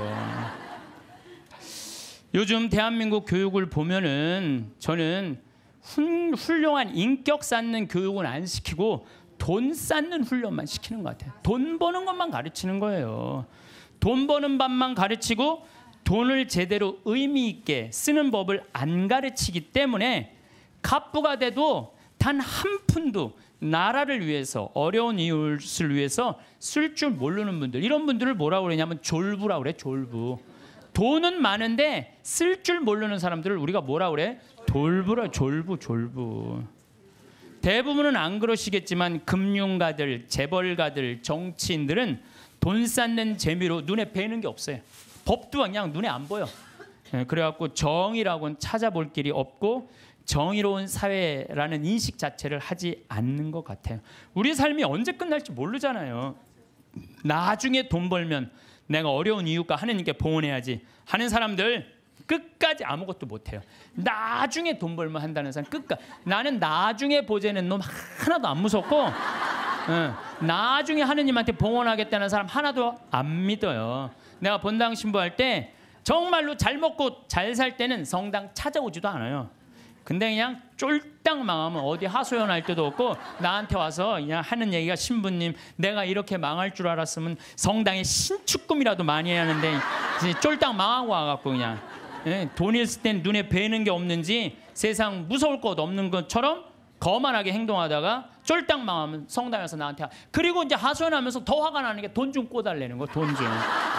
요즘 대한민국 교육을 보면은 저는 훌, 훌륭한 인격 쌓는 교육은 안 시키고 돈 쌓는 훈련만 시키는 것 같아요. 돈 버는 것만 가르치는 거예요. 돈 버는 법만 가르치고 돈을 제대로 의미 있게 쓰는 법을 안 가르치기 때문에 갑부가 돼도 단 한 푼도 나라를 위해서 어려운 이웃을 위해서 쓸 줄 모르는 분들 이런 분들을 뭐라고 그러냐면 졸부라고 그래. 졸부. 돈은 많은데 쓸 줄 모르는 사람들을 우리가 뭐라 그래? 졸부라. 졸부 졸부. 대부분은 안 그러시겠지만 금융가들, 재벌가들, 정치인들은 돈 쌓는 재미로 눈에 뵈는 게 없어요. 법도 그냥 눈에 안 보여. 그래갖고 정의라고는 찾아볼 길이 없고 정의로운 사회라는 인식 자체를 하지 않는 것 같아요. 우리 삶이 언제 끝날지 모르잖아요. 나중에 돈 벌면 내가 어려운 이웃과 하느님께 봉헌해야지 하는 사람들 끝까지 아무것도 못해요. 나중에 돈 벌면 한다는 사람 끝까지. 나는 나중에 보재는 놈 하나도 안 무섭고 응, 나중에 하느님한테 봉헌하겠다는 사람 하나도 안 믿어요. 내가 본당 신부할 때 정말로 잘 먹고 잘 살 때는 성당 찾아오지도 않아요. 근데 그냥 쫄딱 망하면 어디 하소연할 때도 없고 나한테 와서 그냥 하는 얘기가 신부님 내가 이렇게 망할 줄 알았으면 성당에 신축금이라도 많이 해야 하는데 쫄딱 망하고 와갖고 그냥 예, 돈 있을 땐 눈에 뵈는 게 없는지 세상 무서울 것 없는 것처럼 거만하게 행동하다가 쫄딱 망하면 성당에서 나한테 그리고 이제 하소연하면서 더 화가 나는 게 돈 좀 꿔달라는 거. 돈 좀.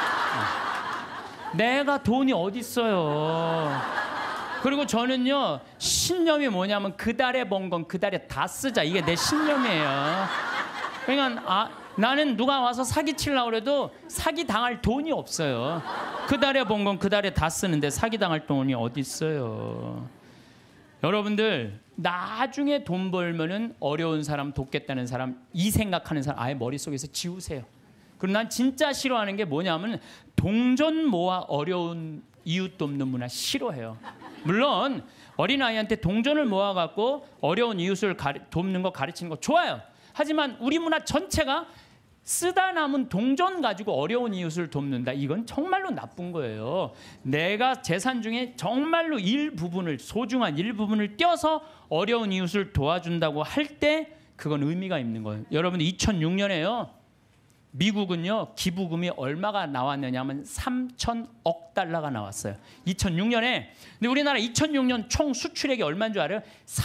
내가 돈이 어디 있어요. 그리고 저는요 신념이 뭐냐면 그 달에 번 건 그 달에 다 쓰자. 이게 내 신념이에요. 그러니까 아, 나는 누가 와서 사기 치려고 그래도 사기 당할 돈이 없어요. 그 달에 번 건 그 달에 다 쓰는데 사기 당할 돈이 어디 있어요. 여러분들 나중에 돈 벌면은 어려운 사람 돕겠다는 사람 이 생각하는 사람 아예 머릿속에서 지우세요. 그리고 난 진짜 싫어하는 게 뭐냐면 동전 모아 어려운 이웃 돕는 문화 싫어해요. 물론 어린아이한테 동전을 모아갖고 어려운 이웃을 가리, 돕는 거 가르치는 거 좋아요. 하지만 우리 문화 전체가 쓰다 남은 동전 가지고 어려운 이웃을 돕는다. 이건 정말로 나쁜 거예요. 내가 재산 중에 정말로 일부분을 소중한 일부분을 떼어서 어려운 이웃을 도와준다고 할 때 그건 의미가 있는 거예요. 여러분 이천육 년에요. 미국은요 기부금이 얼마가 나왔느냐면 삼천억 달러가 나왔어요. 이천육 년에. 근데 우리나라 이천육 년 총 수출액이 얼마인 줄 알아요?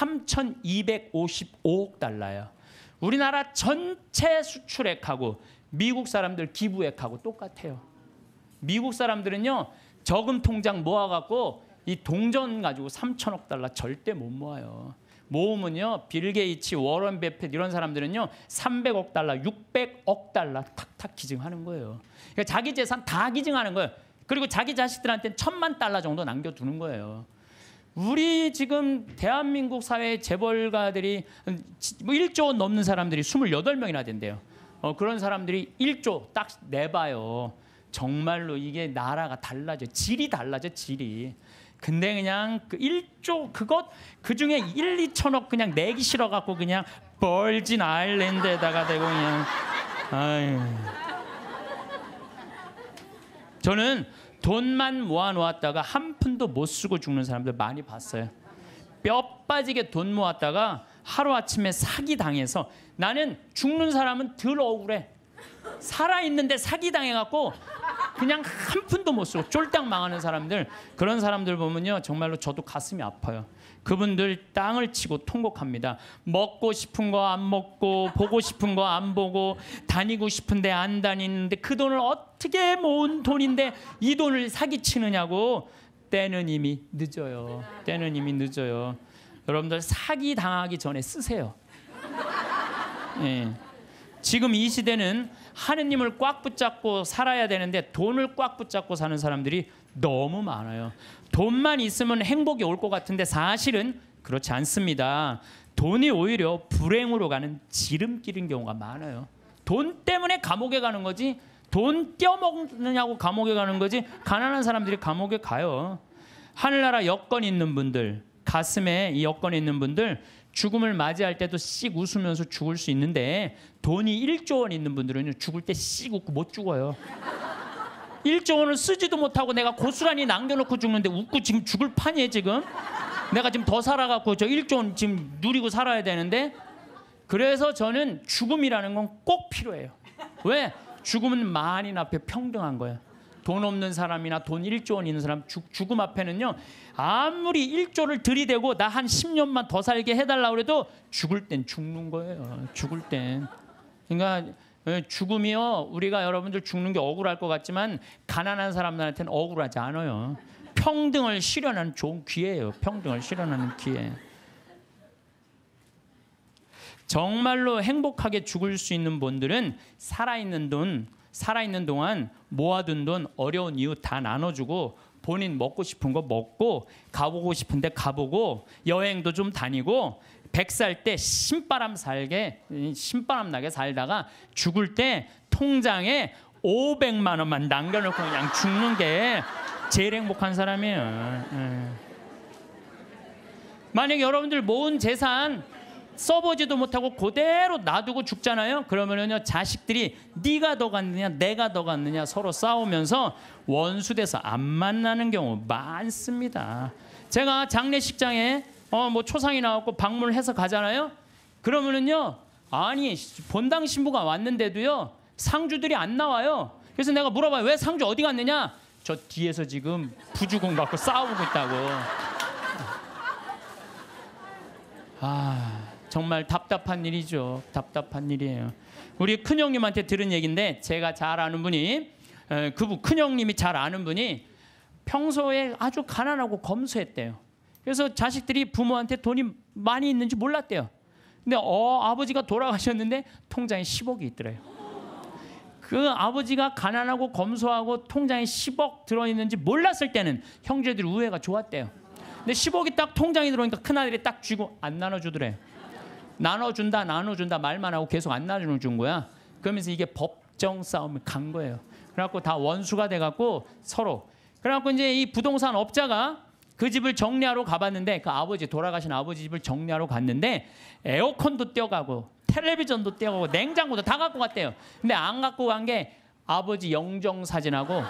삼천이백오십오억 달러예요. 우리나라 전체 수출액하고 미국 사람들 기부액하고 똑같아요. 미국 사람들은요 저금 통장 모아갖고 이 동전 가지고 삼천억 달러 절대 못 모아요. 모으면요 빌 게이츠, 워런 버핏 이런 사람들은요 삼백억 달러, 육백억 달러 탁탁 기증하는 거예요. 그러니까 자기 재산 다 기증하는 거예요. 그리고 자기 자식들한테는 천만 달러 정도 남겨두는 거예요. 우리 지금 대한민국 사회 재벌가들이 뭐 일조 원 넘는 사람들이 스물여덟 명이나 된대요. 어, 그런 사람들이 일조 딱 내봐요. 정말로 이게 나라가 달라져. 질이 달라져 질이. 근데 그냥 그 일조 그것 그중에 일, 이천억 그냥 내기 싫어갖고 그냥 벌진 아일랜드에다가 대고 그냥 아유. 저는 돈만 모아놓았다가 한 푼도 못 쓰고 죽는 사람들 많이 봤어요. 뼈 빠지게 돈 모았다가 하루아침에 사기당해서 나는 죽는 사람은 덜 억울해. 살아있는데 사기당해갖고 그냥 한 푼도 못 쓰고 쫄딱 망하는 사람들 그런 사람들 보면요 정말로 저도 가슴이 아파요. 그분들 땅을 치고 통곡합니다. 먹고 싶은 거 안 먹고 보고 싶은 거 안 보고 다니고 싶은데 안 다니는데 그 돈을 어떻게 모은 돈인데 이 돈을 사기치느냐고. 때는 이미 늦어요. 때는 이미 늦어요. 여러분들 사기 당하기 전에 쓰세요. 예. 지금 이 시대는 하느님을 꽉 붙잡고 살아야 되는데 돈을 꽉 붙잡고 사는 사람들이 너무 많아요. 돈만 있으면 행복이 올 것 같은데 사실은 그렇지 않습니다. 돈이 오히려 불행으로 가는 지름길인 경우가 많아요. 돈 때문에 감옥에 가는 거지 돈 떼어먹느냐고 감옥에 가는 거지 가난한 사람들이 감옥에 가요. 하늘나라 여건 있는 분들 가슴에 이 여건 있는 분들 죽음을 맞이할 때도 씩 웃으면서 죽을 수 있는데 돈이 일조 원 있는 분들은 죽을 때 씩 웃고 못 죽어요. 일조 원을 쓰지도 못하고 내가 고스란히 남겨놓고 죽는데 웃고 지금 죽을 판이에요. 지금 내가 지금 더 살아갖고 저 일조 원 지금 누리고 살아야 되는데. 그래서 저는 죽음이라는 건 꼭 필요해요. 왜? 죽음은 만인 앞에 평등한 거예요. 돈 없는 사람이나 돈 일조 원 있는 사람 죽, 죽음 앞에는요 아무리 일조를 들이대고 나 한 십 년만 더 살게 해달라고 해도 죽을 땐 죽는 거예요. 죽을 땐. 그러니까 죽음이요 우리가 여러분들 죽는 게 억울할 것 같지만 가난한 사람들한테는 억울하지 않아요. 평등을 실현하는 좋은 기회예요. 평등을 실현하는 기회. 정말로 행복하게 죽을 수 있는 분들은 살아있는 돈, 살아있는 동안 모아둔 돈 어려운 이웃 다 나눠주고 본인 먹고 싶은 거 먹고 가보고 싶은데 가보고 여행도 좀 다니고 백 살 때 신바람 살게 신바람 나게 살다가 죽을 때 통장에 오백만 원만 남겨놓고 그냥 죽는 게 제일 행복한 사람이에요. 예. 만약에 여러분들 모은 재산 써보지도 못하고 그대로 놔두고 죽잖아요. 그러면은요 자식들이 네가 더 갔느냐 내가 더 갔느냐 서로 싸우면서 원수돼서 안 만나는 경우 많습니다. 제가 장례식장에 어 뭐 초상이 나왔고 방문을 해서 가잖아요. 그러면은요 아니 본당 신부가 왔는데도요 상주들이 안 나와요. 그래서 내가 물어봐요. 왜 상주 어디 갔느냐? 저 뒤에서 지금 부주공 갖고 싸우고 있다고. 아 정말 답답한 일이죠. 답답한 일이에요. 우리 큰형님한테 들은 얘기인데 제가 잘 아는 분이 그분 큰형님이 잘 아는 분이 평소에 아주 가난하고 검소했대요. 그래서 자식들이 부모한테 돈이 많이 있는지 몰랐대요. 근데 어 아버지가 돌아가셨는데 통장에 십억이 있더래요. 그 아버지가 가난하고 검소하고 통장에 십억 들어있는지 몰랐을 때는 형제들 우애가 좋았대요. 근데 십억이 딱 통장에 들어오니까 큰아들이 딱 쥐고 안 나눠주더래요. 나눠준다 나눠준다 말만 하고 계속 안 나눠준 거야. 그러면서 이게 법정 싸움을 간 거예요. 그래갖고 다 원수가 돼갖고 서로. 그래갖고 이제 이 부동산 업자가 그 집을 정리하러 가봤는데 그 아버지 돌아가신 아버지 집을 정리하러 갔는데 에어컨도 떼어가고 텔레비전도 떼어가고 냉장고도 다 갖고 갔대요. 근데 안 갖고 간 게 아버지 영정 사진하고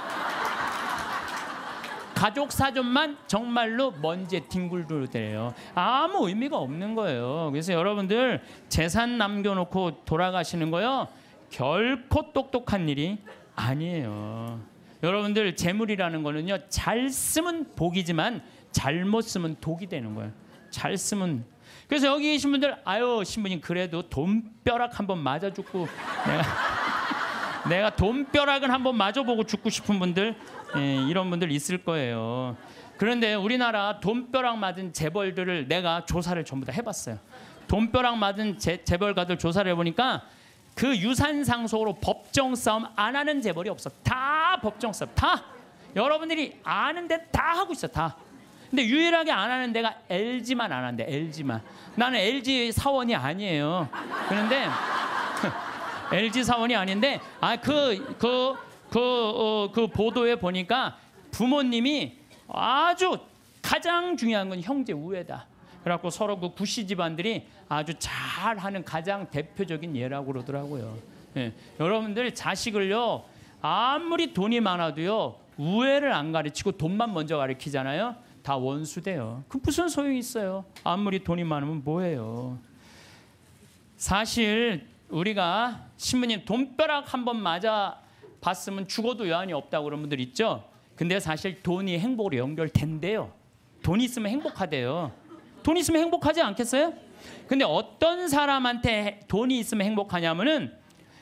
가족 사진만 정말로 먼지에 뒹굴더래요. 아무 의미가 없는 거예요. 그래서 여러분들 재산 남겨놓고 돌아가시는 거요 결코 똑똑한 일이 아니에요. 여러분들 재물이라는 거는요 잘 쓰면 복이지만 잘못 쓰면 독이 되는 거예요. 잘 쓰면. 그래서 여기 계신 분들 아유 신부님 그래도 돈벼락 한번 맞아 죽고 내가 내가 돈벼락은 한번 맞아보고 죽고 싶은 분들 예, 이런 분들 있을 거예요. 그런데 우리나라 돈벼락 맞은 재벌들을 내가 조사를 전부 다 해봤어요. 돈벼락 맞은 재, 재벌가들 조사를 해보니까 그 유산 상속으로 법정 싸움 안 하는 재벌이 없어. 다 법정 싸움. 다 여러분들이 아는데 다 하고 있어. 다. 근데 유일하게 안 하는 데가 엘지만 안 한대. 엘지만. 나는 엘지 사원이 아니에요. 그런데 엘지 사원이 아닌데 아 그 그 그 어, 그 보도에 보니까 부모님이 아주 가장 중요한 건 형제 우애다. 그래갖고 서로 그 구씨 집안들이 아주 잘하는 가장 대표적인 예라고 그러더라고요. 예. 여러분들 자식을요 아무리 돈이 많아도요 우애를 안 가르치고 돈만 먼저 가르치잖아요. 다 원수돼요. 그 무슨 소용이 있어요. 아무리 돈이 많으면 뭐해요. 사실 우리가 신부님 돈벼락 한번 맞아 봤으면 죽어도 여한이 없다고 그런 분들 있죠. 근데 사실 돈이 행복으로 연결된대요. 돈이 있으면 행복하대요. 돈이 있으면 행복하지 않겠어요? 근데 어떤 사람한테 돈이 있으면 행복하냐면은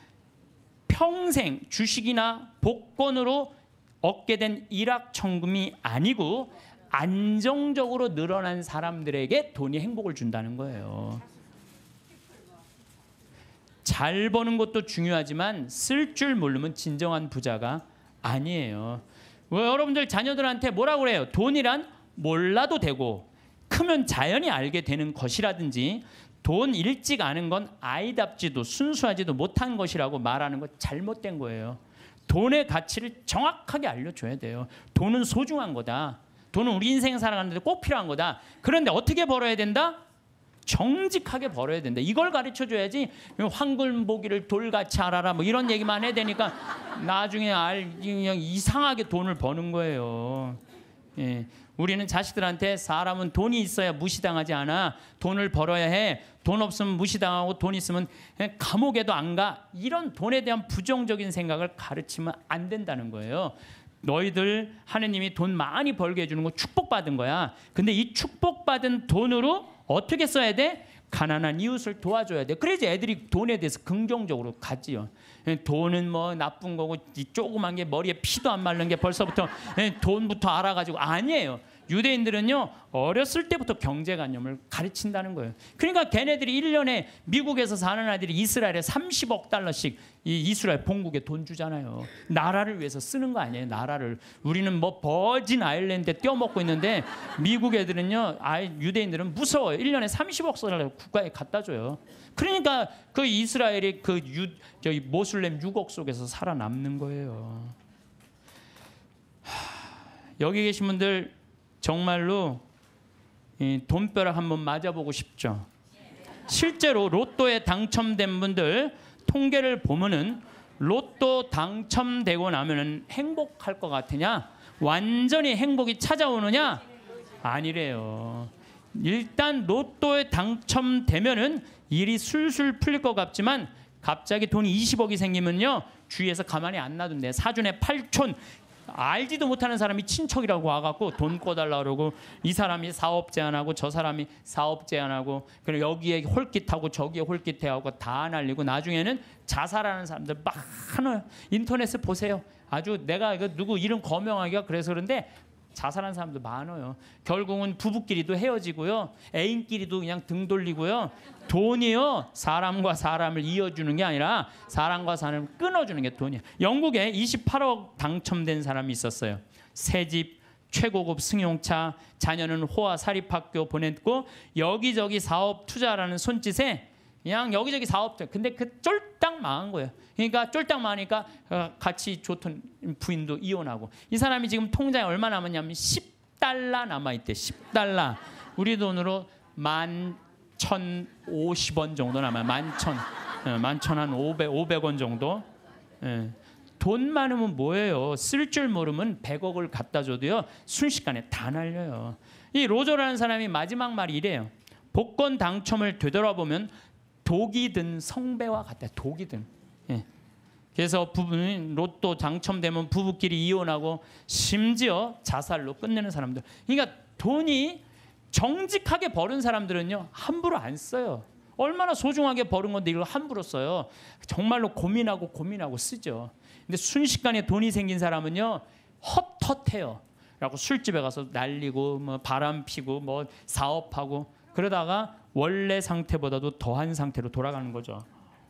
평생 주식이나 복권으로 얻게 된 일확천금이 아니고 안정적으로 늘어난 사람들에게 돈이 행복을 준다는 거예요. 잘 버는 것도 중요하지만 쓸 줄 모르면 진정한 부자가 아니에요. 왜 여러분들 자녀들한테 뭐라고 그래요? 돈이란 몰라도 되고 크면 자연히 알게 되는 것이라든지 돈 일찍 아는 건 아이답지도 순수하지도 못한 것이라고 말하는 거 잘못된 거예요. 돈의 가치를 정확하게 알려줘야 돼요. 돈은 소중한 거다. 돈은 우리 인생 살아가는데 꼭 필요한 거다. 그런데 어떻게 벌어야 된다? 정직하게 벌어야 된다. 이걸 가르쳐줘야지 황금보기를 돌같이 알아라 뭐 이런 얘기만 해야 되니까 나중에 알 그냥 이상하게 돈을 버는 거예요. 예. 우리는 자식들한테 사람은 돈이 있어야 무시당하지 않아. 돈을 벌어야 해. 돈 없으면 무시당하고 돈 있으면 감옥에도 안 가. 이런 돈에 대한 부정적인 생각을 가르치면 안 된다는 거예요. 너희들 하느님이 돈 많이 벌게 해주는 거 축복받은 거야. 근데 이 축복받은 돈으로 어떻게 써야 돼? 가난한 이웃을 도와줘야 돼. 그래야지 애들이 돈에 대해서 긍정적으로 가지요. 돈은 뭐 나쁜 거고 이 조그만 게 머리에 피도 안 마른 게 벌써부터 돈부터 알아가지고 아니에요. 유대인들은요 어렸을 때부터 경제관념을 가르친다는 거예요. 그러니까 걔네들이 일 년에 미국에서 사는 아이들이 이스라엘에 삼십억 달러씩 이 이스라엘 본국에 돈 주잖아요. 나라를 위해서 쓰는 거 아니에요. 나라를. 우리는 뭐 버진 아일랜드에 떼어먹고 있는데 미국 애들은요, 아이 유대인들은 무서워요. 일 년에 삼십억 달러 국가에 갖다 줘요. 그러니까 그 이스라엘이 그 유, 저기 모슬렘 유곡 속에서 살아남는 거예요. 여기 계신 분들 정말로 이 돈벼락 한번 맞아보고 싶죠. 실제로 로또에 당첨된 분들 통계를 보면은 로또 당첨되고 나면은 행복할 것 같으냐? 완전히 행복이 찾아오느냐? 아니래요. 일단 로또에 당첨되면은 일이 술술 풀릴 것 같지만 갑자기 돈이 이십억이 생기면요 주위에서 가만히 안 놔둔대. 사촌에 팔촌 알지도 못하는 사람이 친척이라고 와갖고 돈 꿔달라 그러고, 이 사람이 사업 제안하고 저 사람이 사업 제안하고, 그리고 여기에 홀깃하고 저기에 홀깃해하고 다 날리고 나중에는 자살하는 사람들 많아요. 인터넷에 보세요. 아주 내가 이거 누구 이름 거명하기가 그래서 그런데 자살하는 사람도 많아요. 결국은 부부끼리도 헤어지고요, 애인끼리도 그냥 등 돌리고요. 돈이요 사람과 사람을 이어주는 게 아니라 사람과 사람을 끊어주는 게 돈이에요. 영국에 이십팔억 당첨된 사람이 있었어요. 새집, 최고급 승용차, 자녀는 호화 사립학교 보냈고 여기저기 사업 투자라는 손짓에 그냥 여기저기 사업, 근데 그 쫄딱 망한 거예요. 그러니까 쫄딱 망하니까 같이 좋던 부인도 이혼하고, 이 사람이 지금 통장에 얼마 남았냐면 십 달러 남아있대. 십 달러. 우리 돈으로 만 천오십 원 정도 남아요. 만천, 만천 한 오백, 오백 원 정도. 예. 돈 많으면 뭐예요? 쓸 줄 모르면 백억을 갖다 줘도요 순식간에 다 날려요. 이 로저라는 사람이 마지막 말이 이래요. 복권 당첨을 되돌아보면 독이 든 성배와 같다. 독이 든. 예. 그래서 부부는 로또 당첨되면 부부끼리 이혼하고 심지어 자살로 끝내는 사람들. 그러니까 돈이 정직하게 벌은 사람들은요 함부로 안 써요. 얼마나 소중하게 벌은 건데 이걸 함부로 써요. 정말로 고민하고 고민하고 쓰죠. 근데 순식간에 돈이 생긴 사람은요 헛헛해요. 그래갖고 술집에 가서 날리고 뭐 바람 피고 뭐 사업하고 그러다가 원래 상태보다도 더한 상태로 돌아가는 거죠.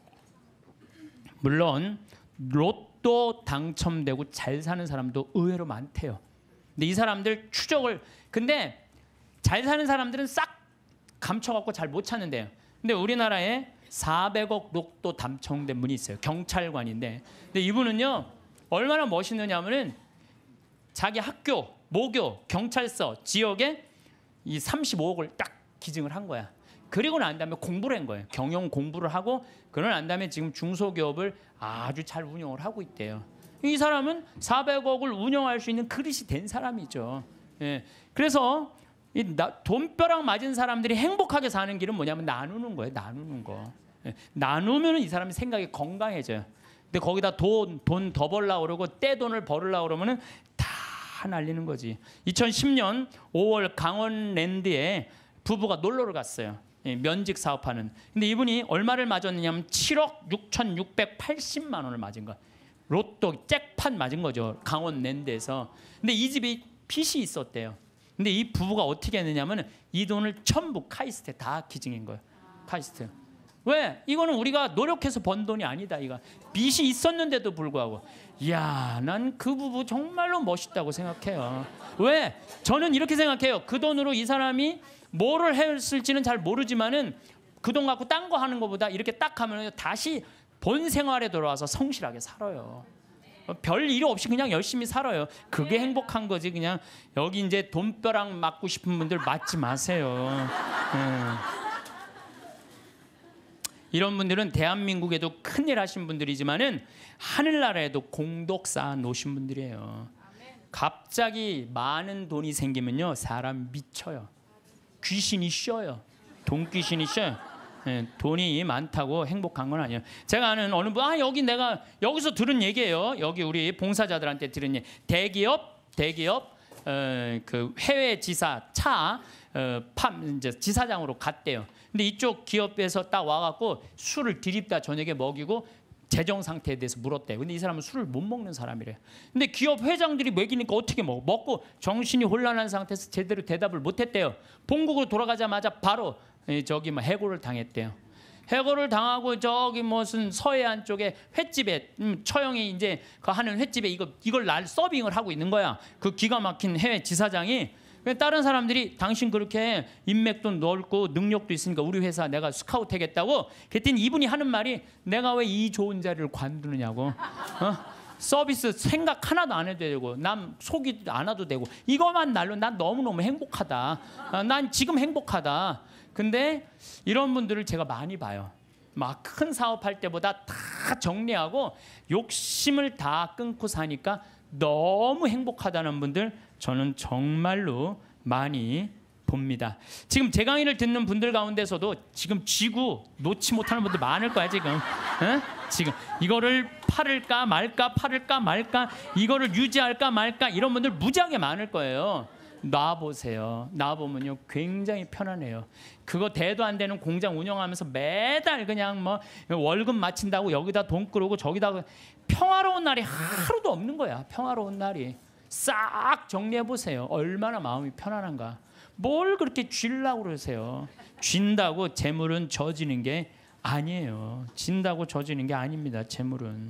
물론 로또 당첨되고 잘 사는 사람도 의외로 많대요. 근데 이 사람들 추적을, 근데 잘 사는 사람들은 싹 감춰갖고 잘 못 찾는데요. 근데 우리나라에 사백억 로또 당첨된 분이 있어요. 경찰관인데, 근데 이분은요 얼마나 멋있느냐면은 자기 학교, 모교, 경찰서 지역에 이 삼십오억을 딱 기증을 한 거야. 그리고 난 다음에 공부를 한 거예요. 경영 공부를 하고 그러고 난 다음에 지금 중소기업을 아주 잘 운영을 하고 있대요. 이 사람은 사백억을 운영할 수 있는 그릇이 된 사람이죠. 예. 그래서 이 나, 돈벼락 맞은 사람들이 행복하게 사는 길은 뭐냐면 나누는 거예요. 나누는 거. 예. 나누면 이 사람이 생각이 건강해져요. 근데 거기다 돈, 돈 더 벌려고 그러고 떼돈을 벌으려고 그러면은 다 날리는 거지. 이천십 년 오월 강원랜드에 부부가 놀러를 갔어요. 예, 면직 사업하는. 근데 이분이 얼마를 맞았느냐면 칠억 육천육백팔십만 원을 맞은 거야. 로또 잭팟 맞은 거죠. 강원랜드에서. 근데 이 집이 빚이 있었대요. 근데 이 부부가 어떻게 했느냐면 이 돈을 전부 카이스트에 다 기증한 거예요. 카이스트. 왜? 이거는 우리가 노력해서 번 돈이 아니다. 이거 빚이 있었는데도 불구하고. 이야, 난 그 부부 정말로 멋있다고 생각해요. 왜? 저는 이렇게 생각해요. 그 돈으로 이 사람이 뭐를 했을지는 잘 모르지만은 그 돈 갖고 딴 거 하는 것보다 이렇게 딱 하면 다시 본 생활에 돌아와서 성실하게 살아요. 별 일 없이 그냥 열심히 살아요. 그게 행복한 거지. 그냥 여기 이제 돈벼락 맞고 싶은 분들 맞지 마세요. 음. 이런 분들은 대한민국에도 큰일 하신 분들이지만은 하늘나라에도 공덕 쌓아 놓으신 분들이에요. 갑자기 많은 돈이 생기면요 사람 미쳐요. 귀신이 쉬어요. 돈 귀신이 쉬어요. 네, 돈이 많다고 행복한 건 아니에요. 제가 아는 어느 분, 아 여기 내가 여기서 들은 얘기예요. 여기 우리 봉사자들한테 들은 얘기. 대기업, 대기업 어, 그 해외 지사 차 어, 팜 이제 지사장으로 갔대요. 근데 이쪽 기업에서 딱 와갖고 술을 디립다 저녁에 먹이고 재정 상태에 대해서 물었대요. 근데 이 사람은 술을 못 먹는 사람이래요. 근데 기업 회장들이 먹이니까 어떻게 먹어? 먹고 정신이 혼란한 상태에서 제대로 대답을 못했대요. 본국으로 돌아가자마자 바로 저기 뭐 해고를 당했대요. 해고를 당하고 저기 무슨 서해안 쪽에 횟집에 음, 처형이 이제 그 하는 횟집에 이거 이걸 날 서빙을 하고 있는 거야. 그 기가 막힌 해외 지사장이. 다른 사람들이 당신 그렇게 인맥도 넓고 능력도 있으니까 우리 회사 내가 스카우트 하겠다고. 그랬더니 이분이 하는 말이 내가 왜 이 좋은 자리를 관두느냐고. 어? 서비스 생각 하나도 안 해도 되고 남 속이도 안 와도 되고 이것만 날로 난 너무너무 행복하다. 어, 난 지금 행복하다. 근데 이런 분들을 제가 많이 봐요. 막 큰 사업할 때보다 다 정리하고 욕심을 다 끊고 사니까 너무 행복하다는 분들 저는 정말로 많이 봅니다. 지금 제 강의를 듣는 분들 가운데서도 지금 쥐고 놓지 못하는 분들 많을 거야 지금. 에? 지금 이거를 팔을까 말까 팔을까 말까 이거를 유지할까 말까 이런 분들 무지하게 많을 거예요. 놔보세요. 놔보면요 굉장히 편안해요. 그거 대도 안 되는 공장 운영하면서 매달 그냥 뭐 월급 마친다고 여기다 돈 끌고 저기다 평화로운 날이 하루도 없는 거야. 평화로운 날이. 싹 정리해 보세요. 얼마나 마음이 편안한가. 뭘 그렇게 쥐려고 그러세요. 쥔다고 재물은 져지는 게 아니에요. 진다고 져지는 게 아닙니다. 재물은.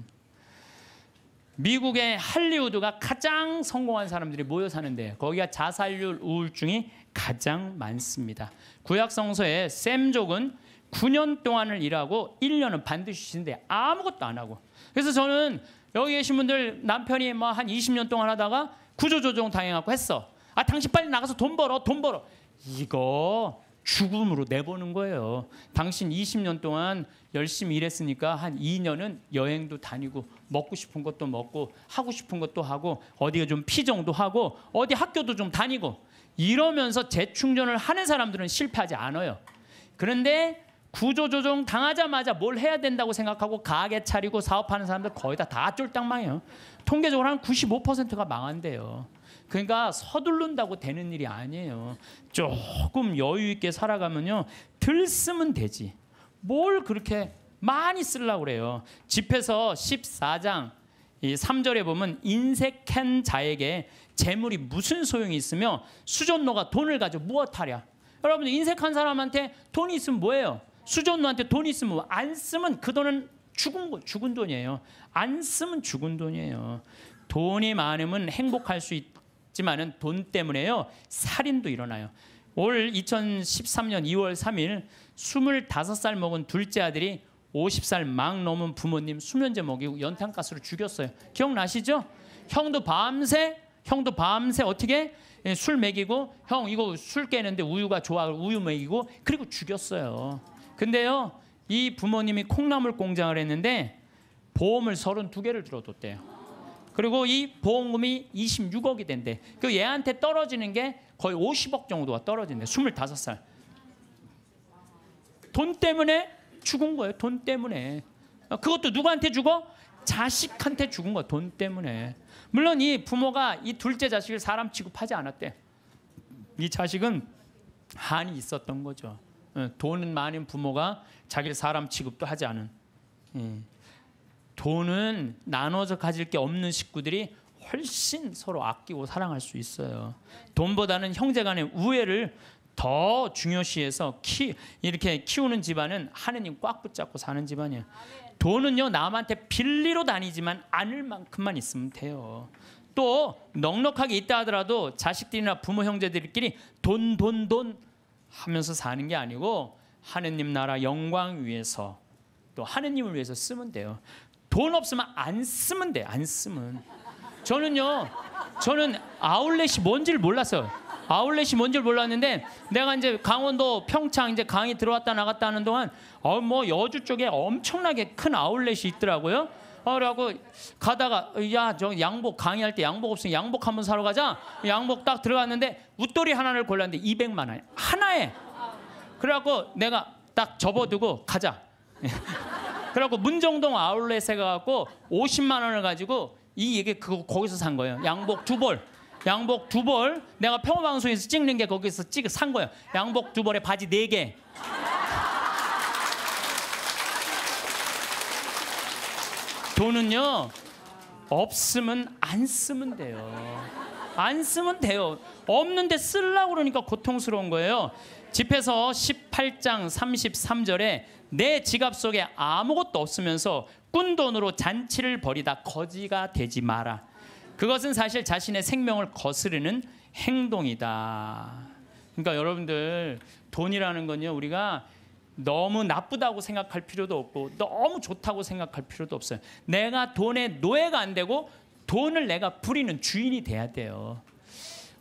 미국의 할리우드가 가장 성공한 사람들이 모여 사는데 거기가 자살률 우울증이 가장 많습니다. 구약 성서에 셈족은 구 년 동안을 일하고 일 년은 반드시 쉬는데 아무것도 안 하고. 그래서 저는 여기 계신 분들 남편이 뭐 한 이십 년 동안 하다가 구조조정 당해갖고 했어. 아 당신 빨리 나가서 돈 벌어 돈 벌어. 이거 죽음으로 내보는 거예요. 당신 이십 년 동안 열심히 일했으니까 한 이 년은 여행도 다니고 먹고 싶은 것도 먹고 하고 싶은 것도 하고 어디가 좀 피정도 하고 어디 학교도 좀 다니고 이러면서 재충전을 하는 사람들은 실패하지 않아요. 그런데 구조조정 당하자마자 뭘 해야 된다고 생각하고 가게 차리고 사업하는 사람들 거의 다 다 쫄딱 망해요. 통계적으로 한 구십오 퍼센트가 망한대요. 그러니까 서두른다고 되는 일이 아니에요. 조금 여유 있게 살아가면요 덜 쓰면 되지. 뭘 그렇게 많이 쓰려고 그래요. 집에서 십사 장 이 삼 절에 보면 인색한 자에게 재물이 무슨 소용이 있으며 수전노가 돈을 가지고 무엇하랴. 여러분들 인색한 사람한테 돈이 있으면 뭐예요? 수전노한테 돈이 있으면 안 쓰면 그 돈은 죽은 거, 죽은 돈이에요. 안 쓰면 죽은 돈이에요. 돈이 많으면 행복할 수 있지만은 돈 때문에요 살인도 일어나요. 올 이천십삼 년 이월 삼일 스물다섯 살 먹은 둘째 아들이 오십 살 막 넘은 부모님 수면제 먹이고 연탄가스로 죽였어요. 기억나시죠? 형도 밤새 형도 밤새 어떻게 술 먹이고 형 이거 술 깨는데 우유가 좋아 우유 먹이고 그리고 죽였어요. 근데요 이 부모님이 콩나물 공장을 했는데 보험을 서른두 개를 들어뒀대요. 그리고 이 보험금이 이십육억이 된대. 그 얘한테 떨어지는 게 거의 오십억 정도가 떨어진대. 스물다섯 살. 돈 때문에 죽은 거예요. 돈 때문에. 그것도 누구한테 죽어? 자식한테 죽은 거야. 돈 때문에. 물론 이 부모가 이 둘째 자식을 사람 취급하지 않았대. 이 자식은 한이 있었던 거죠. 돈은 많은 부모가 자기를 사람 취급도 하지 않은. 돈은 나눠서 가질 게 없는 식구들이 훨씬 서로 아끼고 사랑할 수 있어요. 돈보다는 형제간의 우애를 더 중요시해서 키, 이렇게 키우는 집안은 하느님 꽉 붙잡고 사는 집안이에요. 돈은요 남한테 빌리러 다니지만 않을 만큼만 있으면 돼요. 또 넉넉하게 있다 하더라도 자식들이나 부모 형제들끼리 돈 돈 돈 하면서 사는 게 아니고 하느님 나라 영광 위해서 또 하느님을 위해서 쓰면 돼요. 돈 없으면 안 쓰면 돼. 안 쓰면. 저는요. 저는 아울렛이 뭔지를 몰랐어요. 아울렛이 뭔지를 몰랐는데 내가 이제 강원도 평창 이제 강의 들어왔다 나갔다 하는 동안 어 뭐 여주 쪽에 엄청나게 큰 아울렛이 있더라고요. 어, 그래갖고 가다가 야 저 양복 강의할 때 양복 없으면 양복 한번 사러 가자. 양복 딱 들어갔는데 웃돌이 하나를 골랐는데 이백만 원 하나에. 그래갖고 내가 딱 접어두고 가자. 그래갖고 문정동 아울렛에 가갖고 오십만 원을 가지고 이 이게 그거 거기서 산 거예요. 양복 두 벌. 양복 두 벌. 내가 평화방송에서 찍는 게 거기서 찍 산 거예요. 양복 두 벌에 바지 네 개. 돈은요 없으면 안 쓰면 돼요. 안 쓰면 돼요. 없는데 쓰려고 그러니까 고통스러운 거예요. 집에서 십팔 장 삼십삼 절에 내 지갑 속에 아무것도 없으면서 꾼 돈으로 잔치를 벌이다 거지가 되지 마라. 그것은 사실 자신의 생명을 거스르는 행동이다. 그러니까 여러분들 돈이라는 건요 우리가 너무 나쁘다고 생각할 필요도 없고 너무 좋다고 생각할 필요도 없어요. 내가 돈의 노예가 안 되고 돈을 내가 부리는 주인이 돼야 돼요.